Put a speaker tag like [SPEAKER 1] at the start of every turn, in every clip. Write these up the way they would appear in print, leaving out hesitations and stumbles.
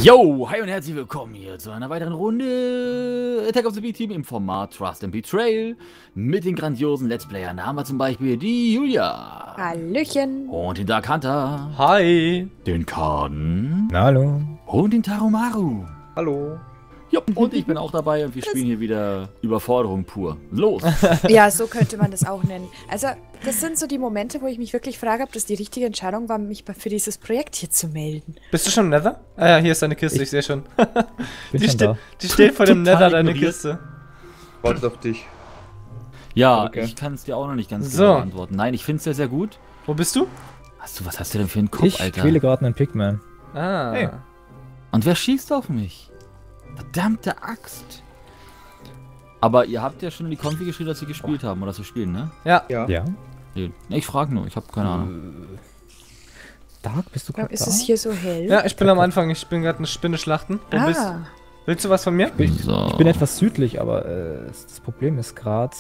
[SPEAKER 1] Yo, hi und herzlich willkommen hier zu einer weiteren Runde Attack of the B-Team im Format Trust and Betrayal. Mit den grandiosen Let's Playern haben wir zum Beispiel die Julia.
[SPEAKER 2] Hallöchen.
[SPEAKER 1] Und den Dark Hunter.
[SPEAKER 3] Hi.
[SPEAKER 1] Den Karden.
[SPEAKER 4] Hallo.
[SPEAKER 1] Und den Tarumaru.
[SPEAKER 3] Hallo.
[SPEAKER 1] Jupp, und ich bin auch dabei und wir spielen hier wieder Überforderung pur. Los!
[SPEAKER 2] Ja, so könnte man das auch nennen. Also, das sind so die Momente, wo ich mich wirklich frage, ob das die richtige Entscheidung war, mich für dieses Projekt hier zu melden.
[SPEAKER 3] Bist du schon im Nether? Ah ja, hier ist deine Kiste, ich sehe schon.
[SPEAKER 4] Bin schon da.
[SPEAKER 3] Die steht vor dem Nether, deine
[SPEAKER 1] ignoriert.
[SPEAKER 3] Kiste.
[SPEAKER 5] Wartet auf dich.
[SPEAKER 1] Ja,
[SPEAKER 5] Okay.
[SPEAKER 1] ich kann es dir auch noch nicht ganz
[SPEAKER 3] So.
[SPEAKER 1] genau beantworten. Nein, ich finde es sehr, sehr gut.
[SPEAKER 3] Wo bist du?
[SPEAKER 1] Was hast du denn für einen Kopf,
[SPEAKER 4] Ich
[SPEAKER 1] Alter?
[SPEAKER 4] spiele gerade einen Pigman.
[SPEAKER 3] Ah.
[SPEAKER 4] Hey.
[SPEAKER 1] Und wer schießt auf mich? Verdammte Axt. Aber ihr habt ja schon in die Konfi geschrieben, dass sie gespielt haben oder dass sie spielen, ne?
[SPEAKER 3] Ja.
[SPEAKER 5] Ja.
[SPEAKER 4] Ja.
[SPEAKER 1] Nee, ich frage nur, ich habe keine Ahnung.
[SPEAKER 4] Dark, bist du
[SPEAKER 2] Warum
[SPEAKER 4] gerade
[SPEAKER 2] ist
[SPEAKER 4] da?
[SPEAKER 2] es hier so hell?
[SPEAKER 3] Ja, ich bin am Anfang, ich bin gerade eine Spinne schlachten. Wo bist du? Willst du was von mir?
[SPEAKER 1] So.
[SPEAKER 4] Ich bin etwas südlich, aber das Problem ist gerade,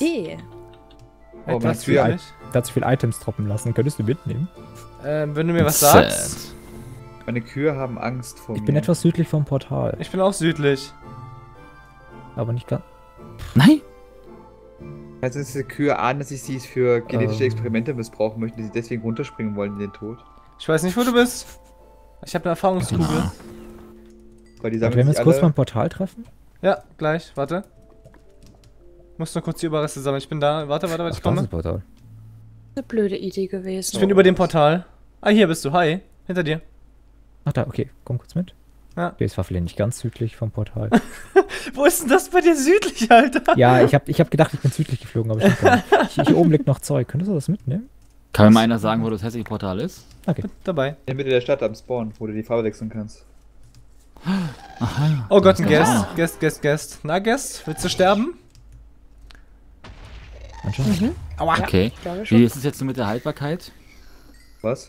[SPEAKER 5] Oh,
[SPEAKER 3] Etwas
[SPEAKER 5] meinst du ja?
[SPEAKER 3] südlich.
[SPEAKER 4] da hat zu viele Items droppen lassen. Könntest du mitnehmen?
[SPEAKER 3] Wenn du mir was
[SPEAKER 1] Sad.
[SPEAKER 3] sagst.
[SPEAKER 5] Meine Kühe haben Angst vor
[SPEAKER 4] Ich
[SPEAKER 5] mir.
[SPEAKER 4] bin etwas südlich vom Portal,
[SPEAKER 3] Ich bin auch südlich.
[SPEAKER 4] aber nicht ganz.
[SPEAKER 1] Nein?
[SPEAKER 5] Also diese Kühe ahnen, dass ich sie für genetische Experimente missbrauchen möchte, die sie deswegen runterspringen wollen in den Tod.
[SPEAKER 3] Ich weiß nicht, wo du bist. Ich habe eine Erfahrungskugel.
[SPEAKER 1] Genau.
[SPEAKER 5] Weil die
[SPEAKER 4] Wollen
[SPEAKER 5] sagen,
[SPEAKER 4] wir
[SPEAKER 5] dass
[SPEAKER 4] uns kurz
[SPEAKER 5] alle...
[SPEAKER 4] beim Portal treffen?
[SPEAKER 3] Ja, gleich. Warte. Muss nur kurz die Überreste sammeln. Ich bin da. Warte, ich
[SPEAKER 4] Ach, da ist
[SPEAKER 3] komme.
[SPEAKER 4] das Portal.
[SPEAKER 2] Eine blöde Idee gewesen.
[SPEAKER 3] Ich bin über dem Portal. Ah, hier bist du. Hi. Hinter dir.
[SPEAKER 4] Ach da, okay, komm kurz mit.
[SPEAKER 3] Ja.
[SPEAKER 4] Okay, es war vielleicht nicht ganz südlich vom Portal.
[SPEAKER 3] Wo ist denn das bei dir südlich, Alter?
[SPEAKER 4] Ja, ich hab gedacht, ich bin südlich geflogen, aber stimmt gar nicht. Hier oben liegt noch Zeug. Könntest du das mitnehmen?
[SPEAKER 1] Kann mir mal einer sagen, wo das hässliche Portal ist?
[SPEAKER 4] Okay.
[SPEAKER 3] Bin dabei.
[SPEAKER 5] In der Mitte der Stadt am Spawn, wo du die Farbe wechseln kannst.
[SPEAKER 1] Aha.
[SPEAKER 3] Oh Gott, ein
[SPEAKER 1] Ja.
[SPEAKER 3] Guest. Na, Guest, willst du sterben?
[SPEAKER 4] Anscheinend.
[SPEAKER 3] Aua.
[SPEAKER 1] Okay.
[SPEAKER 2] Ich glaube
[SPEAKER 1] Wie
[SPEAKER 2] schon.
[SPEAKER 1] ist es jetzt so mit der Haltbarkeit?
[SPEAKER 5] Was?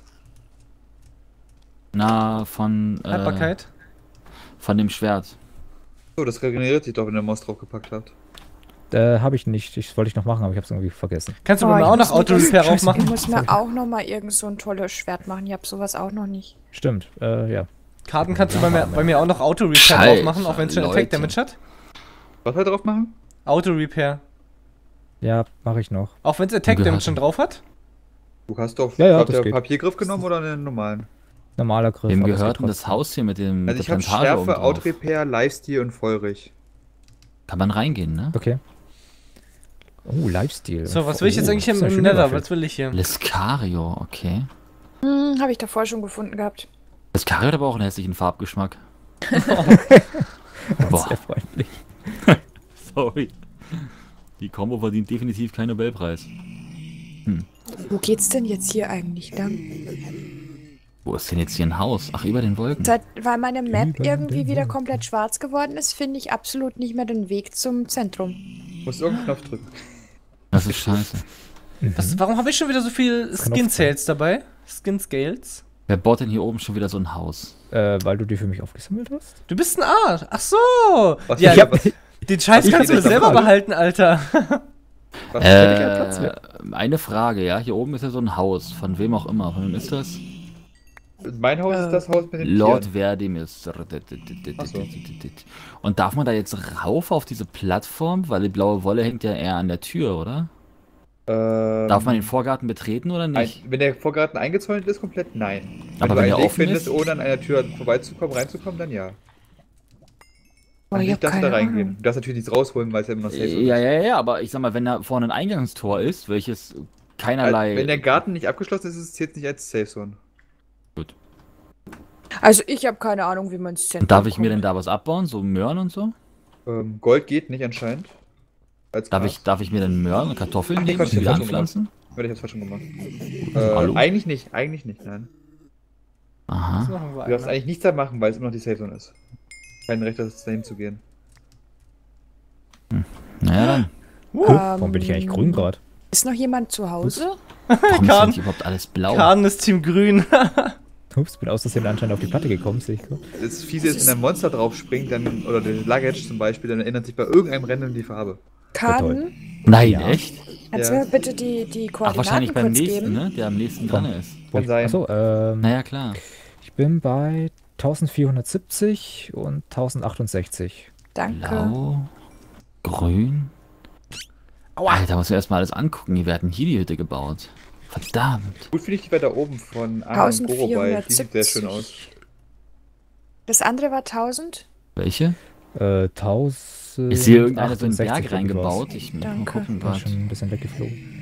[SPEAKER 1] Na, von
[SPEAKER 3] Haltbarkeit?
[SPEAKER 1] von dem Schwert.
[SPEAKER 5] So, das regeneriert sich doch, wenn ihr Maus draufgepackt habt.
[SPEAKER 4] Habe ich nicht. Das wollte ich noch machen, aber ich habe es irgendwie vergessen.
[SPEAKER 3] Kannst du
[SPEAKER 2] Oh,
[SPEAKER 3] bei mir
[SPEAKER 2] ich
[SPEAKER 3] auch
[SPEAKER 2] muss
[SPEAKER 3] noch
[SPEAKER 2] mir das-
[SPEAKER 3] Auto-Repair
[SPEAKER 2] Ich
[SPEAKER 3] aufmachen?
[SPEAKER 2] muss mir auch noch mal irgend so ein tolles Schwert machen. Ich habe sowas auch noch nicht.
[SPEAKER 4] Stimmt, ja.
[SPEAKER 3] Karten kannst du bei mir auch noch Auto-Repair
[SPEAKER 1] Scheiße,
[SPEAKER 3] aufmachen, auch wenn es schon
[SPEAKER 1] Leute.
[SPEAKER 3] Attack Damage hat?
[SPEAKER 5] Was halt drauf machen?
[SPEAKER 3] Auto-Repair.
[SPEAKER 4] Ja, mache ich noch.
[SPEAKER 3] Auch wenn es Attack
[SPEAKER 1] Gehört.
[SPEAKER 3] Damage schon drauf hat?
[SPEAKER 5] Du hast doch
[SPEAKER 4] Ja,
[SPEAKER 5] habt
[SPEAKER 4] das
[SPEAKER 5] ihr
[SPEAKER 4] geht.
[SPEAKER 5] Papiergriff genommen oder einen normalen?
[SPEAKER 4] Normaler Griff.
[SPEAKER 1] Wem
[SPEAKER 4] aber es
[SPEAKER 1] gehört
[SPEAKER 4] geht
[SPEAKER 1] denn das Haus hier mit dem
[SPEAKER 5] Also
[SPEAKER 1] mit
[SPEAKER 5] ich
[SPEAKER 1] der
[SPEAKER 5] habe
[SPEAKER 1] Plantage oben
[SPEAKER 5] Schärfe,
[SPEAKER 1] drauf?
[SPEAKER 5] Outrepair, Lifesteal und Feurig.
[SPEAKER 1] Kann man reingehen, ne?
[SPEAKER 4] Okay. Oh, Lifestyle.
[SPEAKER 3] So, was will ich jetzt eigentlich
[SPEAKER 4] das ist eine
[SPEAKER 3] im
[SPEAKER 4] schöne
[SPEAKER 3] Nether?
[SPEAKER 4] Waffe.
[SPEAKER 3] Was will ich hier?
[SPEAKER 1] Lescario, okay.
[SPEAKER 2] Habe ich davor schon gefunden gehabt.
[SPEAKER 1] Lescario hat aber auch einen hässlichen Farbgeschmack. Boah,
[SPEAKER 4] Sehr freundlich.
[SPEAKER 1] sorry. Die Combo verdient definitiv keinen Nobelpreis.
[SPEAKER 2] Wo geht's denn jetzt hier eigentlich lang?
[SPEAKER 1] Wo ist denn jetzt hier ein Haus? Ach, über den Wolken.
[SPEAKER 2] Weil meine Map
[SPEAKER 4] Über
[SPEAKER 2] irgendwie
[SPEAKER 4] den
[SPEAKER 2] wieder
[SPEAKER 4] Wolken.
[SPEAKER 2] komplett schwarz geworden ist, finde ich absolut nicht mehr den Weg zum Zentrum.
[SPEAKER 5] Du musst irgendeinen Knopf drücken.
[SPEAKER 1] Das ist scheiße.
[SPEAKER 3] Warum habe ich schon wieder so viel Skin-Sales dabei? Skin-Scales?
[SPEAKER 1] Wer baut denn hier oben schon wieder so ein Haus?
[SPEAKER 4] Weil du die für mich aufgesammelt hast?
[SPEAKER 3] Du bist ein Arsch. Ach so.
[SPEAKER 5] Was
[SPEAKER 3] Ja,
[SPEAKER 5] ich hab-
[SPEAKER 3] den Scheiß
[SPEAKER 5] Ich
[SPEAKER 3] kannst du
[SPEAKER 5] hab
[SPEAKER 3] mir
[SPEAKER 5] das
[SPEAKER 3] selber
[SPEAKER 5] dabei.
[SPEAKER 3] behalten, Alter.
[SPEAKER 5] was
[SPEAKER 4] keinen Platz mehr.
[SPEAKER 1] Eine Frage, ja. Hier oben ist ja so ein Haus. Von wem auch immer. Von wem ist das?
[SPEAKER 5] mein Haus ist das Haus mit den
[SPEAKER 1] Lord
[SPEAKER 5] Tieren.
[SPEAKER 1] Verdimis.
[SPEAKER 5] Ach so.
[SPEAKER 1] Und darf man da jetzt rauf auf diese Plattform? Weil die blaue Wolle hängt ja eher an der Tür, oder? Darf man den Vorgarten betreten oder nicht?
[SPEAKER 5] Wenn der Vorgarten eingezäunt ist, komplett nein.
[SPEAKER 1] Aber
[SPEAKER 5] wenn
[SPEAKER 1] wenn
[SPEAKER 5] du
[SPEAKER 1] er
[SPEAKER 5] einen Weg
[SPEAKER 1] offen
[SPEAKER 5] findest,
[SPEAKER 1] ist?
[SPEAKER 5] ohne an einer Tür vorbeizukommen, reinzukommen, dann ja.
[SPEAKER 2] Oh,
[SPEAKER 5] Dann
[SPEAKER 2] ich
[SPEAKER 5] nicht,
[SPEAKER 2] hab
[SPEAKER 5] darfst du da
[SPEAKER 2] keine
[SPEAKER 5] reingehen.
[SPEAKER 2] Ahnung.
[SPEAKER 5] Du darfst natürlich nichts rausholen, weil es ja immer safe ist.
[SPEAKER 1] Ja, aber ich sag mal, wenn da vorne ein Eingangstor ist, welches keinerlei...
[SPEAKER 5] Wenn der Garten nicht abgeschlossen ist, zählt es nicht als Safe Zone.
[SPEAKER 2] Also ich habe keine Ahnung, wie man ins Zentrum
[SPEAKER 1] Und darf ich mir denn
[SPEAKER 2] kommt.
[SPEAKER 1] da was abbauen? So Möhren und so?
[SPEAKER 5] Gold geht nicht anscheinend. Als
[SPEAKER 1] Darf ich mir denn Möhren und Kartoffeln
[SPEAKER 5] Ach, nee,
[SPEAKER 1] nehmen
[SPEAKER 5] Quatsch,
[SPEAKER 1] und wieder
[SPEAKER 5] ich hab schon
[SPEAKER 1] anpflanzen?
[SPEAKER 5] Warte, ich hab's fast schon gemacht.
[SPEAKER 1] Hallo?
[SPEAKER 5] Eigentlich nicht, nein.
[SPEAKER 3] Das
[SPEAKER 1] Aha.
[SPEAKER 3] machen wir
[SPEAKER 5] Du darfst
[SPEAKER 3] einmal.
[SPEAKER 5] eigentlich nichts da machen, weil es immer noch die Safe Zone ist. Kein Recht, das dahin zu gehen.
[SPEAKER 1] Naja, dann.
[SPEAKER 4] Warum bin ich eigentlich grün gerade?
[SPEAKER 2] Ist noch jemand zu Hause?
[SPEAKER 1] Warum ist
[SPEAKER 3] Karten.
[SPEAKER 1] denn hier überhaupt alles blau?
[SPEAKER 3] Karten ist Team Grün.
[SPEAKER 4] Ups, bin aus Versehen anscheinend auf die Platte gekommen, sehe ich gerade.
[SPEAKER 5] Das Fiese ist, wenn ein Monster drauf springt, dann, oder der Luggage zum Beispiel, dann ändert sich bei irgendeinem Rennen die Farbe.
[SPEAKER 2] Kaden,
[SPEAKER 1] Nein,
[SPEAKER 4] Ja.
[SPEAKER 1] echt?
[SPEAKER 2] kannst du
[SPEAKER 5] Ja.
[SPEAKER 2] mir bitte die
[SPEAKER 1] Ach,
[SPEAKER 2] Koordinaten
[SPEAKER 1] wahrscheinlich beim
[SPEAKER 2] kurz
[SPEAKER 1] nächsten,
[SPEAKER 2] geben?
[SPEAKER 1] ne? Der am nächsten dran ist.
[SPEAKER 5] Kann sein.
[SPEAKER 4] Achso,
[SPEAKER 1] Naja, klar.
[SPEAKER 4] ich bin bei 1470 und 1068.
[SPEAKER 2] Danke.
[SPEAKER 1] Blau, grün. Alter, muss ich erstmal alles angucken. Hier werden hier die Hütte gebaut. Verdammt.
[SPEAKER 5] Gut finde ich die weiter oben von Arne Gorobay. Die sieht sehr schön
[SPEAKER 2] 1470.
[SPEAKER 5] aus.
[SPEAKER 2] Das andere war 1000?
[SPEAKER 1] Welche?
[SPEAKER 4] 1000.
[SPEAKER 1] Ist hier irgendeiner so einen Berg reingebaut? Ich muss mal
[SPEAKER 2] Danke.
[SPEAKER 1] gucken,
[SPEAKER 4] War
[SPEAKER 1] was.
[SPEAKER 4] schon ein bisschen weggeflogen.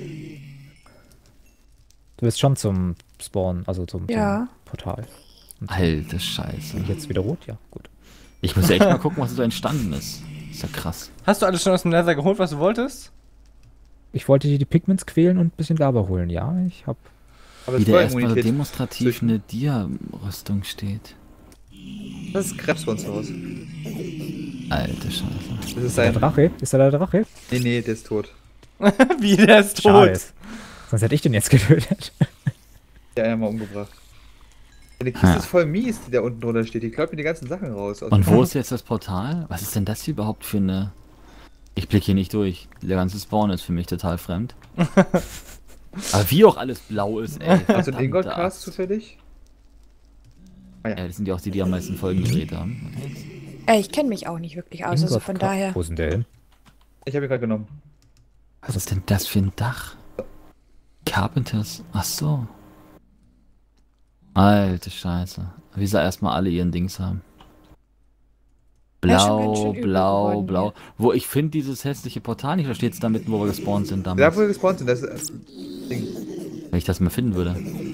[SPEAKER 4] Du bist schon zum Spawn, also zum
[SPEAKER 2] Ja.
[SPEAKER 4] Portal. Und
[SPEAKER 1] Alter Scheiße.
[SPEAKER 4] jetzt wieder rot? Ja, gut.
[SPEAKER 1] Ich muss ja echt mal gucken, was so entstanden ist. Ist ja krass.
[SPEAKER 3] Hast du alles schon aus dem Nether geholt, was du wolltest?
[SPEAKER 4] Ich wollte dir die Pigments quälen und ein bisschen Lava holen. Ja, ich hab.
[SPEAKER 5] Aber es
[SPEAKER 1] Wie der
[SPEAKER 5] war
[SPEAKER 1] erstmal so
[SPEAKER 5] Immunität.
[SPEAKER 1] demonstrativ eine Dia-Rüstung steht.
[SPEAKER 5] Das ist Krebs bei uns zu Hause.
[SPEAKER 1] Alter Scheiße.
[SPEAKER 5] Das ist
[SPEAKER 4] Der
[SPEAKER 5] sein.
[SPEAKER 4] Drache? Ist da der Drache?
[SPEAKER 5] Nee, der ist tot.
[SPEAKER 3] Wie, der ist
[SPEAKER 4] Schade.
[SPEAKER 3] tot.
[SPEAKER 4] Sonst hätte ich den jetzt getötet.
[SPEAKER 5] Der hat einmal umgebracht. Die Kiste
[SPEAKER 1] Ja.
[SPEAKER 5] ist voll mies, die da unten drunter steht. Die klaut mir die ganzen Sachen raus.
[SPEAKER 1] Und wo ist jetzt das Portal? Was ist denn das hier überhaupt für eine... Ich blicke hier nicht durch. Der ganze Spawn ist für mich total fremd. Aber wie auch alles blau ist, ey.
[SPEAKER 5] Hast du einen
[SPEAKER 1] verdammte
[SPEAKER 5] Ingot-Cast
[SPEAKER 1] Axt.
[SPEAKER 5] zufällig?
[SPEAKER 1] Ja, das sind ja auch die, die am meisten Folgen gedreht haben.
[SPEAKER 2] Ich kenne mich auch nicht wirklich aus, also von daher.
[SPEAKER 4] Wo ist denn der hin?
[SPEAKER 5] Ich habe ihn gerade genommen.
[SPEAKER 1] Was ist denn das für ein Dach? Carpenters. Ach so. Alte Scheiße. Wie sie erstmal alle ihren Dings haben.
[SPEAKER 2] Ja, schon ganz
[SPEAKER 1] Blau,
[SPEAKER 2] schön übel
[SPEAKER 1] blau,
[SPEAKER 2] geworden
[SPEAKER 1] blau. Wo ich finde dieses hässliche Portal nicht, da steht es da mitten, wo wir gespawnt sind
[SPEAKER 5] Da,
[SPEAKER 1] damals.
[SPEAKER 5] wo wir gespawnt sind, das ist Ding.
[SPEAKER 1] Wenn ich das mal finden würde.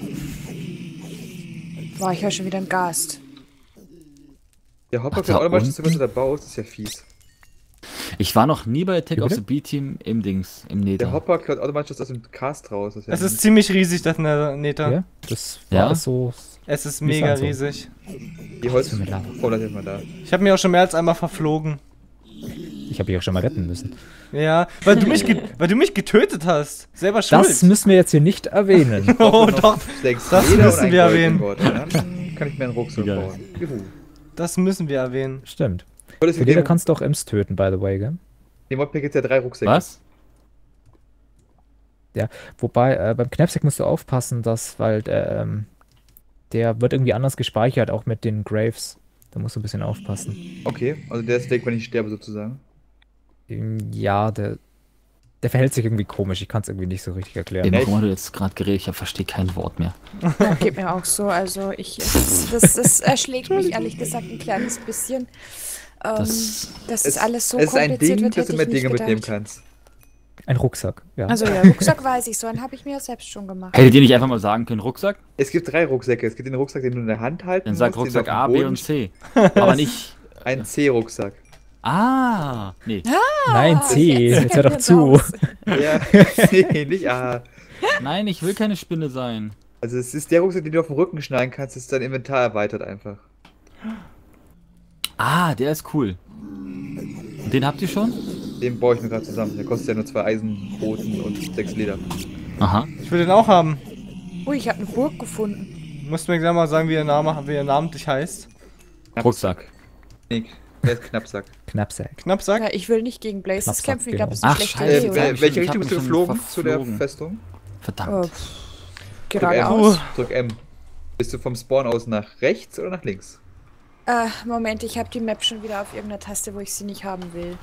[SPEAKER 2] War ich ja schon wieder im Gast.
[SPEAKER 5] Der Hopper
[SPEAKER 1] Ach, da
[SPEAKER 5] kann automatisch zu was
[SPEAKER 1] unten?
[SPEAKER 5] du da baust, das ist ja fies.
[SPEAKER 1] Ich war noch nie bei Attack
[SPEAKER 4] Wie
[SPEAKER 1] of
[SPEAKER 4] bitte?
[SPEAKER 1] the B-Team im Dings, im
[SPEAKER 5] Der
[SPEAKER 1] Nether.
[SPEAKER 5] Hopper klaut automatisch aus dem Cast raus. Das ist ja
[SPEAKER 3] Es ist ziemlich riesig, das Nether.
[SPEAKER 4] Ja? Das
[SPEAKER 1] Ja?
[SPEAKER 4] war so.
[SPEAKER 3] Es ist
[SPEAKER 4] Wie
[SPEAKER 3] mega
[SPEAKER 4] ist das so?
[SPEAKER 3] riesig.
[SPEAKER 5] die Holz.
[SPEAKER 4] mit Lava.
[SPEAKER 5] Oh, das ist mal da.
[SPEAKER 3] Ich habe mir auch schon mehr als einmal verflogen.
[SPEAKER 4] Ich habe dich auch schon mal retten müssen.
[SPEAKER 3] Ja, weil du mich getötet hast. Selber schuld.
[SPEAKER 4] Das müssen wir jetzt hier nicht erwähnen.
[SPEAKER 3] Oh
[SPEAKER 5] Noch
[SPEAKER 3] doch,
[SPEAKER 5] 6
[SPEAKER 3] das
[SPEAKER 5] Leder
[SPEAKER 3] müssen
[SPEAKER 5] und ein
[SPEAKER 3] wir
[SPEAKER 5] Gold-Ingot. Dann kann ich mir einen Rucksack
[SPEAKER 1] Geil.
[SPEAKER 5] bauen. Juhu.
[SPEAKER 3] das müssen wir erwähnen.
[SPEAKER 4] Stimmt.
[SPEAKER 5] Voll ist
[SPEAKER 4] Für Leder kannst du auch Ems töten, by the way, gell?
[SPEAKER 5] Im Modpack gibt es ja 3 Rucksäcke.
[SPEAKER 1] Was?
[SPEAKER 4] Wobei, beim Knapsack musst du aufpassen, dass, weil der wird irgendwie anders gespeichert, auch mit den Graves. Da musst du ein bisschen aufpassen.
[SPEAKER 5] Okay, also der ist weg, wenn ich sterbe sozusagen.
[SPEAKER 4] Ja, der verhält sich irgendwie komisch. Ich kann es irgendwie nicht so richtig erklären.
[SPEAKER 1] Eben, guck mal, du jetzt gerade geredet, ich verstehe kein Wort mehr.
[SPEAKER 2] Ja, geht mir auch so. Also das erschlägt mich ehrlich gesagt ein kleines bisschen.
[SPEAKER 1] Das-
[SPEAKER 2] Das ist alles so
[SPEAKER 5] Es ist ein
[SPEAKER 2] kompliziert
[SPEAKER 5] Ding,
[SPEAKER 2] wird,
[SPEAKER 5] dass
[SPEAKER 2] hätte
[SPEAKER 5] du
[SPEAKER 2] ich
[SPEAKER 5] mehr
[SPEAKER 2] nicht
[SPEAKER 5] Dinge mitnehmen
[SPEAKER 2] gedacht.
[SPEAKER 5] kannst.
[SPEAKER 4] Ein Rucksack, ja.
[SPEAKER 2] Also ja, Rucksack weiß ich, so einen habe ich mir ja selbst schon gemacht.
[SPEAKER 1] Hättet ihr nicht einfach mal sagen können, Rucksack?
[SPEAKER 5] Es gibt 3 Rucksäcke. Es gibt den Rucksack, den du in der Hand halten
[SPEAKER 1] Dann sag
[SPEAKER 5] musst, den
[SPEAKER 1] Rucksack
[SPEAKER 5] du auf
[SPEAKER 1] A,
[SPEAKER 5] dem
[SPEAKER 1] B
[SPEAKER 5] Boden
[SPEAKER 1] und C. Aber nicht...
[SPEAKER 5] Ein C-Rucksack.
[SPEAKER 1] Ah! Nee.
[SPEAKER 4] Nein, C,
[SPEAKER 2] jetzt
[SPEAKER 4] jetzt hör
[SPEAKER 2] kennen
[SPEAKER 4] doch
[SPEAKER 2] wir uns
[SPEAKER 4] zu.
[SPEAKER 2] aus.
[SPEAKER 5] Ja, C, nicht A.
[SPEAKER 1] Nein, ich will keine Spinne sein.
[SPEAKER 5] Also es ist der Rucksack, den du auf dem Rücken schneiden kannst, ist dein Inventar erweitert einfach.
[SPEAKER 1] Ah, der ist cool. Und den habt ihr schon?
[SPEAKER 5] Den baue ich mir gerade zusammen. Der kostet ja nur 2 Eisenboten und 6 Leder.
[SPEAKER 1] Aha.
[SPEAKER 3] Ich will den auch haben.
[SPEAKER 2] Ui, ich habe eine Burg gefunden.
[SPEAKER 3] Du musst mir gleich mal sagen, wie ihr namentlich heißt.
[SPEAKER 1] Rucksack.
[SPEAKER 5] Nee, der ist Knappsack.
[SPEAKER 4] Knapsack.
[SPEAKER 3] Knappsack?
[SPEAKER 2] Ja, ich will nicht gegen Blazes
[SPEAKER 4] Knappsack,
[SPEAKER 2] kämpfen. Ich glaube, das ist
[SPEAKER 1] genau.
[SPEAKER 2] eine
[SPEAKER 1] Ach,
[SPEAKER 2] schlechte
[SPEAKER 1] scheiße,
[SPEAKER 2] Idee,
[SPEAKER 1] jetzt
[SPEAKER 2] oder?
[SPEAKER 1] hab ich
[SPEAKER 5] Welche
[SPEAKER 1] schon-
[SPEAKER 5] Richtung
[SPEAKER 1] ich
[SPEAKER 5] bist du
[SPEAKER 1] hab mich
[SPEAKER 5] geflogen
[SPEAKER 1] schon
[SPEAKER 5] zu der
[SPEAKER 1] verflogen.
[SPEAKER 5] Festung?
[SPEAKER 1] Verdammt.
[SPEAKER 2] Geradeaus.
[SPEAKER 5] Drück M. Bist du vom Spawn aus nach rechts oder nach links?
[SPEAKER 2] Moment, ich habe die Map schon wieder auf irgendeiner Taste, wo ich sie nicht haben will.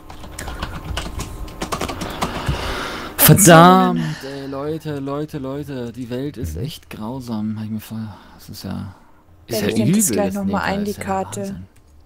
[SPEAKER 1] Verdammt, ey, Leute. Die Welt ist echt grausam. Hab ich mir voll... Das ist ja... Ist
[SPEAKER 2] Ja,
[SPEAKER 1] ja
[SPEAKER 2] ich nehm das
[SPEAKER 1] übel.
[SPEAKER 2] gleich
[SPEAKER 1] das
[SPEAKER 2] noch mal
[SPEAKER 1] Nether
[SPEAKER 2] ein, die
[SPEAKER 1] ist ja
[SPEAKER 2] Karte.
[SPEAKER 1] Wahnsinn.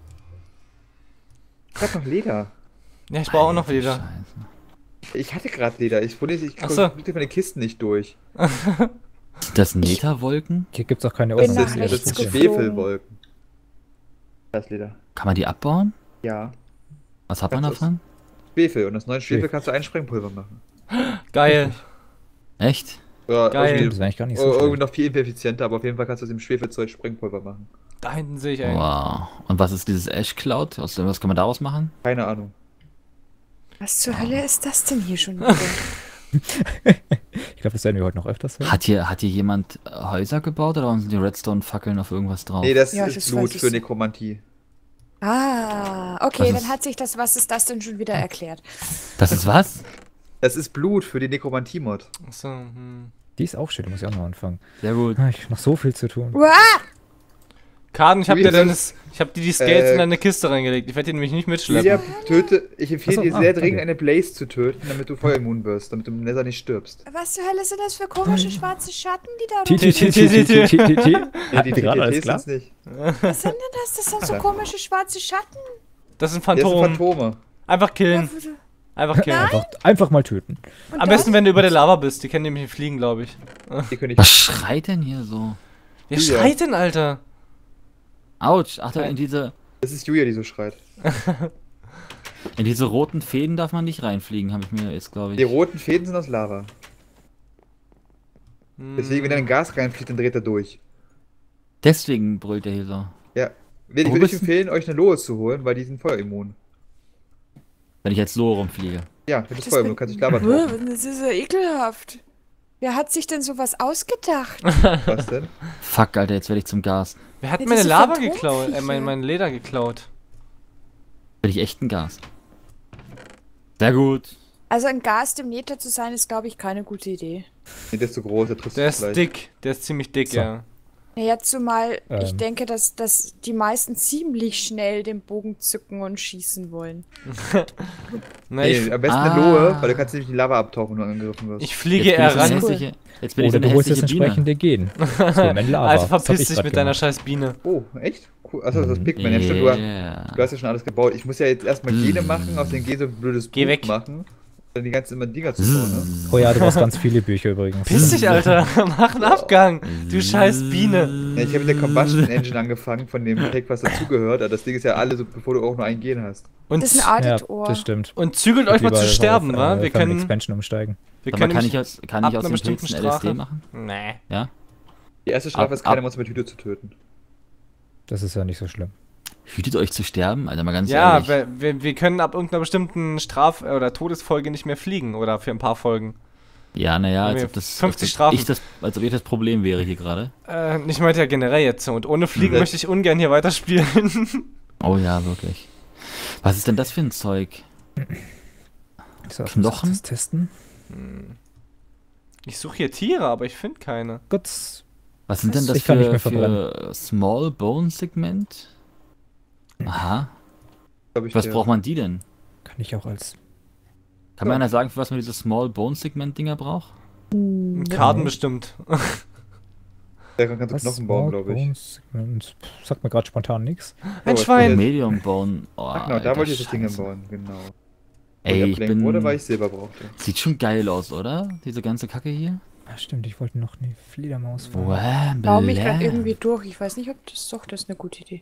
[SPEAKER 5] Ich hab noch Leder.
[SPEAKER 3] Ja, ich brauche auch noch
[SPEAKER 1] Alter
[SPEAKER 3] Leder.
[SPEAKER 1] Scheiße.
[SPEAKER 5] Ich hatte gerade Leder. Ich
[SPEAKER 3] Ach so.
[SPEAKER 5] krieg meine Kisten nicht durch.
[SPEAKER 1] Sind das Netherwolken?
[SPEAKER 4] Hier gibt es auch keine
[SPEAKER 2] Bin
[SPEAKER 4] Ordnung.
[SPEAKER 2] nach
[SPEAKER 5] Das
[SPEAKER 2] rechts
[SPEAKER 5] sind
[SPEAKER 2] geflogen.
[SPEAKER 5] Schwefelwolken. Das Leder.
[SPEAKER 1] Kann man die abbauen?
[SPEAKER 5] Ja.
[SPEAKER 1] Was hat man
[SPEAKER 5] Kannst
[SPEAKER 1] davon?
[SPEAKER 5] Schwefel. Und aus neuen Schwefel
[SPEAKER 4] Schwefel.
[SPEAKER 5] kannst du ein Sprengpulver machen.
[SPEAKER 3] Geil.
[SPEAKER 1] Echt?
[SPEAKER 5] Oder
[SPEAKER 3] Geil.
[SPEAKER 5] irgendwie,
[SPEAKER 4] Das ist eigentlich gar nicht so
[SPEAKER 5] irgendwie
[SPEAKER 4] schlecht.
[SPEAKER 5] noch viel effizienter, aber auf jeden Fall kannst du aus dem Schwefelzeug Sprengpulver machen.
[SPEAKER 3] Da hinten sehe ich einen.
[SPEAKER 1] Wow. Und was ist dieses Ash Cloud? Was kann man daraus machen?
[SPEAKER 5] Keine Ahnung.
[SPEAKER 2] Was zur Hölle ist das denn hier schon wieder?
[SPEAKER 4] Ich glaube, das werden wir heute noch öfters hören.
[SPEAKER 1] Hat hier jemand Häuser gebaut oder sind die Redstone-Fackeln auf irgendwas drauf?
[SPEAKER 5] Nee, das
[SPEAKER 2] Ja,
[SPEAKER 5] ist
[SPEAKER 2] das
[SPEAKER 5] Blut
[SPEAKER 2] weiß ich
[SPEAKER 5] für
[SPEAKER 2] so.
[SPEAKER 5] Nekromantie.
[SPEAKER 2] Okay,
[SPEAKER 1] Was
[SPEAKER 2] dann
[SPEAKER 1] ist-
[SPEAKER 2] hat sich das, was ist das denn schon wieder erklärt?
[SPEAKER 1] Das ist was?
[SPEAKER 5] Das ist Blut für die Nekromantie-Mod.
[SPEAKER 3] Achso,
[SPEAKER 4] Die ist auch schön, da muss ich auch noch anfangen.
[SPEAKER 1] Sehr gut.
[SPEAKER 4] Ah, ich habe noch so viel zu tun.
[SPEAKER 2] Uah!
[SPEAKER 3] Karten, ich hab dir
[SPEAKER 5] Julia,
[SPEAKER 3] Dennis, ich hab dir die Skates in deine Kiste reingelegt. Ich werde die nämlich nicht mitschleppen.
[SPEAKER 5] Julia, ich empfehle
[SPEAKER 4] Achso,
[SPEAKER 5] dir sehr
[SPEAKER 4] danke.
[SPEAKER 5] dringend eine Blaze zu töten, damit du feuerimmun wirst, damit du im Nether nicht stirbst.
[SPEAKER 2] Was zur Hölle sind das für komische schwarze Schatten, die da
[SPEAKER 4] T,
[SPEAKER 2] rumgehen?
[SPEAKER 4] T, T, T, T, T, T, T.
[SPEAKER 5] Nee, die
[SPEAKER 4] gerade alles
[SPEAKER 5] TTTs
[SPEAKER 4] klar?
[SPEAKER 5] sind's nicht.
[SPEAKER 2] Was sind denn das? Das sind so komische schwarze Schatten.
[SPEAKER 3] Das sind
[SPEAKER 5] Das sind
[SPEAKER 3] Phantom.
[SPEAKER 5] Phantome.
[SPEAKER 3] Einfach killen. Einfach killen.
[SPEAKER 4] Einfach mal töten.
[SPEAKER 2] Und
[SPEAKER 3] Am besten, wenn du über der Lava bist. Die können nämlich nicht fliegen, glaube ich.
[SPEAKER 5] Die können
[SPEAKER 1] Was
[SPEAKER 5] nicht.
[SPEAKER 1] schreit denn hier so?
[SPEAKER 3] Wer
[SPEAKER 5] Julia.
[SPEAKER 3] schreit denn, Alter?
[SPEAKER 1] Autsch, Achtung, in diese
[SPEAKER 5] Das ist Julia, die so schreit.
[SPEAKER 1] roten Fäden darf man nicht reinfliegen, habe ich mir jetzt, glaube
[SPEAKER 5] Die
[SPEAKER 1] ich.
[SPEAKER 5] roten Fäden sind aus Lava. Deswegen, wenn da ein Gas reinfliegt, dann dreht er durch.
[SPEAKER 1] Deswegen brüllt er hier so.
[SPEAKER 5] Ja. Ich
[SPEAKER 1] Wo
[SPEAKER 5] würde euch
[SPEAKER 1] bist
[SPEAKER 5] empfehlen, euch eine Lohe zu holen, weil die sind feuerimmun.
[SPEAKER 1] Wenn ich jetzt so rumfliege.
[SPEAKER 5] Ja, du bist
[SPEAKER 2] Das
[SPEAKER 5] feuerimmun, du kannst dich Lava tauchen.
[SPEAKER 2] Das ist ja ekelhaft. Wer hat sich denn sowas ausgedacht?
[SPEAKER 5] Was denn?
[SPEAKER 1] Fuck, Alter, jetzt werde ich zum Gas.
[SPEAKER 3] Wer hat
[SPEAKER 2] Ja,
[SPEAKER 3] meine
[SPEAKER 2] diese
[SPEAKER 3] Lava
[SPEAKER 2] Phantomviecher.
[SPEAKER 3] geklaut? Mein Leder geklaut.
[SPEAKER 1] Werde ich echt ein Gas. Sehr gut.
[SPEAKER 2] Also ein Gas im Nether zu sein, ist, glaube ich, keine gute Idee.
[SPEAKER 5] Nee, der ist zu groß, der trifft
[SPEAKER 3] Der
[SPEAKER 5] dich
[SPEAKER 3] ist
[SPEAKER 5] gleich.
[SPEAKER 3] dick. Der ist ziemlich dick,
[SPEAKER 4] So.
[SPEAKER 3] ja.
[SPEAKER 2] Naja, zumal ich
[SPEAKER 4] Ähm.
[SPEAKER 2] denke, dass die meisten ziemlich schnell den Bogen zücken und schießen wollen.
[SPEAKER 3] Na, ich,
[SPEAKER 5] Nee, am besten
[SPEAKER 1] Ah.
[SPEAKER 5] eine Lohe, weil du kannst nämlich die Lava abtauchen, wenn du angegriffen wirst.
[SPEAKER 3] ich fliege
[SPEAKER 1] Jetzt bin ich
[SPEAKER 3] eher
[SPEAKER 1] so eine
[SPEAKER 3] ran.
[SPEAKER 1] hässliche, jetzt bin ich so
[SPEAKER 4] Oder
[SPEAKER 1] eine
[SPEAKER 4] du holst das
[SPEAKER 1] hässliche Biene.
[SPEAKER 4] entsprechende Gen. So, Lava.
[SPEAKER 3] Also
[SPEAKER 4] Das hab
[SPEAKER 3] verpiss
[SPEAKER 4] ich
[SPEAKER 3] dich
[SPEAKER 4] grad
[SPEAKER 3] mit deiner
[SPEAKER 4] gemacht.
[SPEAKER 3] scheiß Biene.
[SPEAKER 5] Oh, echt? Cool. Achso, das ist Pigman. Ja, stimmt, du hast ja schon alles gebaut. Ich muss ja jetzt erstmal Gene machen, aus den Gen so ein blödes
[SPEAKER 3] Geh
[SPEAKER 5] Buch
[SPEAKER 3] weg.
[SPEAKER 5] machen. Dann die ganzen immer Dinger zu bauen, ne?
[SPEAKER 4] Oh ja, du brauchst ganz viele Bücher übrigens.
[SPEAKER 3] Piss dich, Alter. Mach einen Abgang. Du scheiß Biene.
[SPEAKER 5] Ja, ich habe mit der Combustion Engine angefangen, von dem Pack, was dazugehört. Aber das Ding ist ja alle so, bevor du auch nur ein Gen hast.
[SPEAKER 3] Und,
[SPEAKER 2] Das ist ein
[SPEAKER 4] Ja,
[SPEAKER 2] Audit-Ohr.
[SPEAKER 4] das stimmt.
[SPEAKER 3] und zügelt euch mal
[SPEAKER 4] Lieber
[SPEAKER 3] zu
[SPEAKER 4] auf,
[SPEAKER 3] sterben, wa? Wir
[SPEAKER 4] Family
[SPEAKER 3] können,
[SPEAKER 4] Expansion umsteigen.
[SPEAKER 3] wir
[SPEAKER 1] Aber
[SPEAKER 3] können
[SPEAKER 1] kann ich
[SPEAKER 3] nämlich
[SPEAKER 1] aus, kann
[SPEAKER 3] ab
[SPEAKER 1] ich aus
[SPEAKER 3] einer
[SPEAKER 1] den
[SPEAKER 3] bestimmten
[SPEAKER 1] Pilzen LSD
[SPEAKER 3] Strafe.
[SPEAKER 1] machen?
[SPEAKER 3] Nee.
[SPEAKER 1] Ja?
[SPEAKER 5] Die erste Strafe
[SPEAKER 1] Ab-
[SPEAKER 5] ist, keine
[SPEAKER 1] ab-
[SPEAKER 5] Monster mit Hüte zu töten.
[SPEAKER 4] Das ist ja nicht so schlimm.
[SPEAKER 1] Hütet euch zu sterben? Alter, mal ganz
[SPEAKER 3] Ja,
[SPEAKER 1] ehrlich.
[SPEAKER 3] wir können ab irgendeiner bestimmten Straf- oder Todesfolge nicht mehr fliegen. Oder für ein paar Folgen.
[SPEAKER 1] Ja, naja, als
[SPEAKER 3] wir
[SPEAKER 1] ob das,
[SPEAKER 3] 50
[SPEAKER 1] als ob
[SPEAKER 3] Strafen.
[SPEAKER 1] als ob ich das Problem wäre hier gerade.
[SPEAKER 3] Ich meinte ja generell jetzt so. Und ohne Fliegen
[SPEAKER 5] Mhm.
[SPEAKER 3] möchte ich ungern hier weiterspielen.
[SPEAKER 1] Oh ja, wirklich. Was ist denn das für ein Zeug?
[SPEAKER 4] So,
[SPEAKER 1] Knochen?
[SPEAKER 4] das testen.
[SPEAKER 3] Ich suche hier Tiere, aber ich finde keine.
[SPEAKER 4] Gut.
[SPEAKER 1] Was sind denn das
[SPEAKER 4] Ich kann nicht
[SPEAKER 1] für,
[SPEAKER 4] mehr verbrennen.
[SPEAKER 1] für Small Bone Segment? Aha.
[SPEAKER 5] Glaub ich,
[SPEAKER 1] Was
[SPEAKER 5] ja.
[SPEAKER 1] braucht man die denn?
[SPEAKER 4] Kann ich auch als.
[SPEAKER 1] Kann mir einer sagen, für was man diese Small Bone Segment Dinger braucht?
[SPEAKER 3] Karten bestimmt.
[SPEAKER 5] Da kannst du Knochen bauen, glaube ich.
[SPEAKER 4] Segment. Sagt mir gerade spontan nichts.
[SPEAKER 3] Ein
[SPEAKER 5] was
[SPEAKER 3] Schwein.
[SPEAKER 5] ist
[SPEAKER 1] Medium Bone. Oh,
[SPEAKER 5] Ach genau,
[SPEAKER 1] Alter,
[SPEAKER 5] da wollte ich das Ding
[SPEAKER 1] Scheiße.
[SPEAKER 5] bauen, genau.
[SPEAKER 1] Ey, ich bin...
[SPEAKER 5] Wurde, weil ich Silber brauchte.
[SPEAKER 1] Sieht schon geil aus, oder? Diese ganze Kacke hier.
[SPEAKER 4] Ja, stimmt, ich wollte noch eine Fledermaus fahren.
[SPEAKER 1] Wow,
[SPEAKER 2] Baue mich gerade irgendwie durch. Ich weiß nicht, ob das doch, das ist eine gute Idee.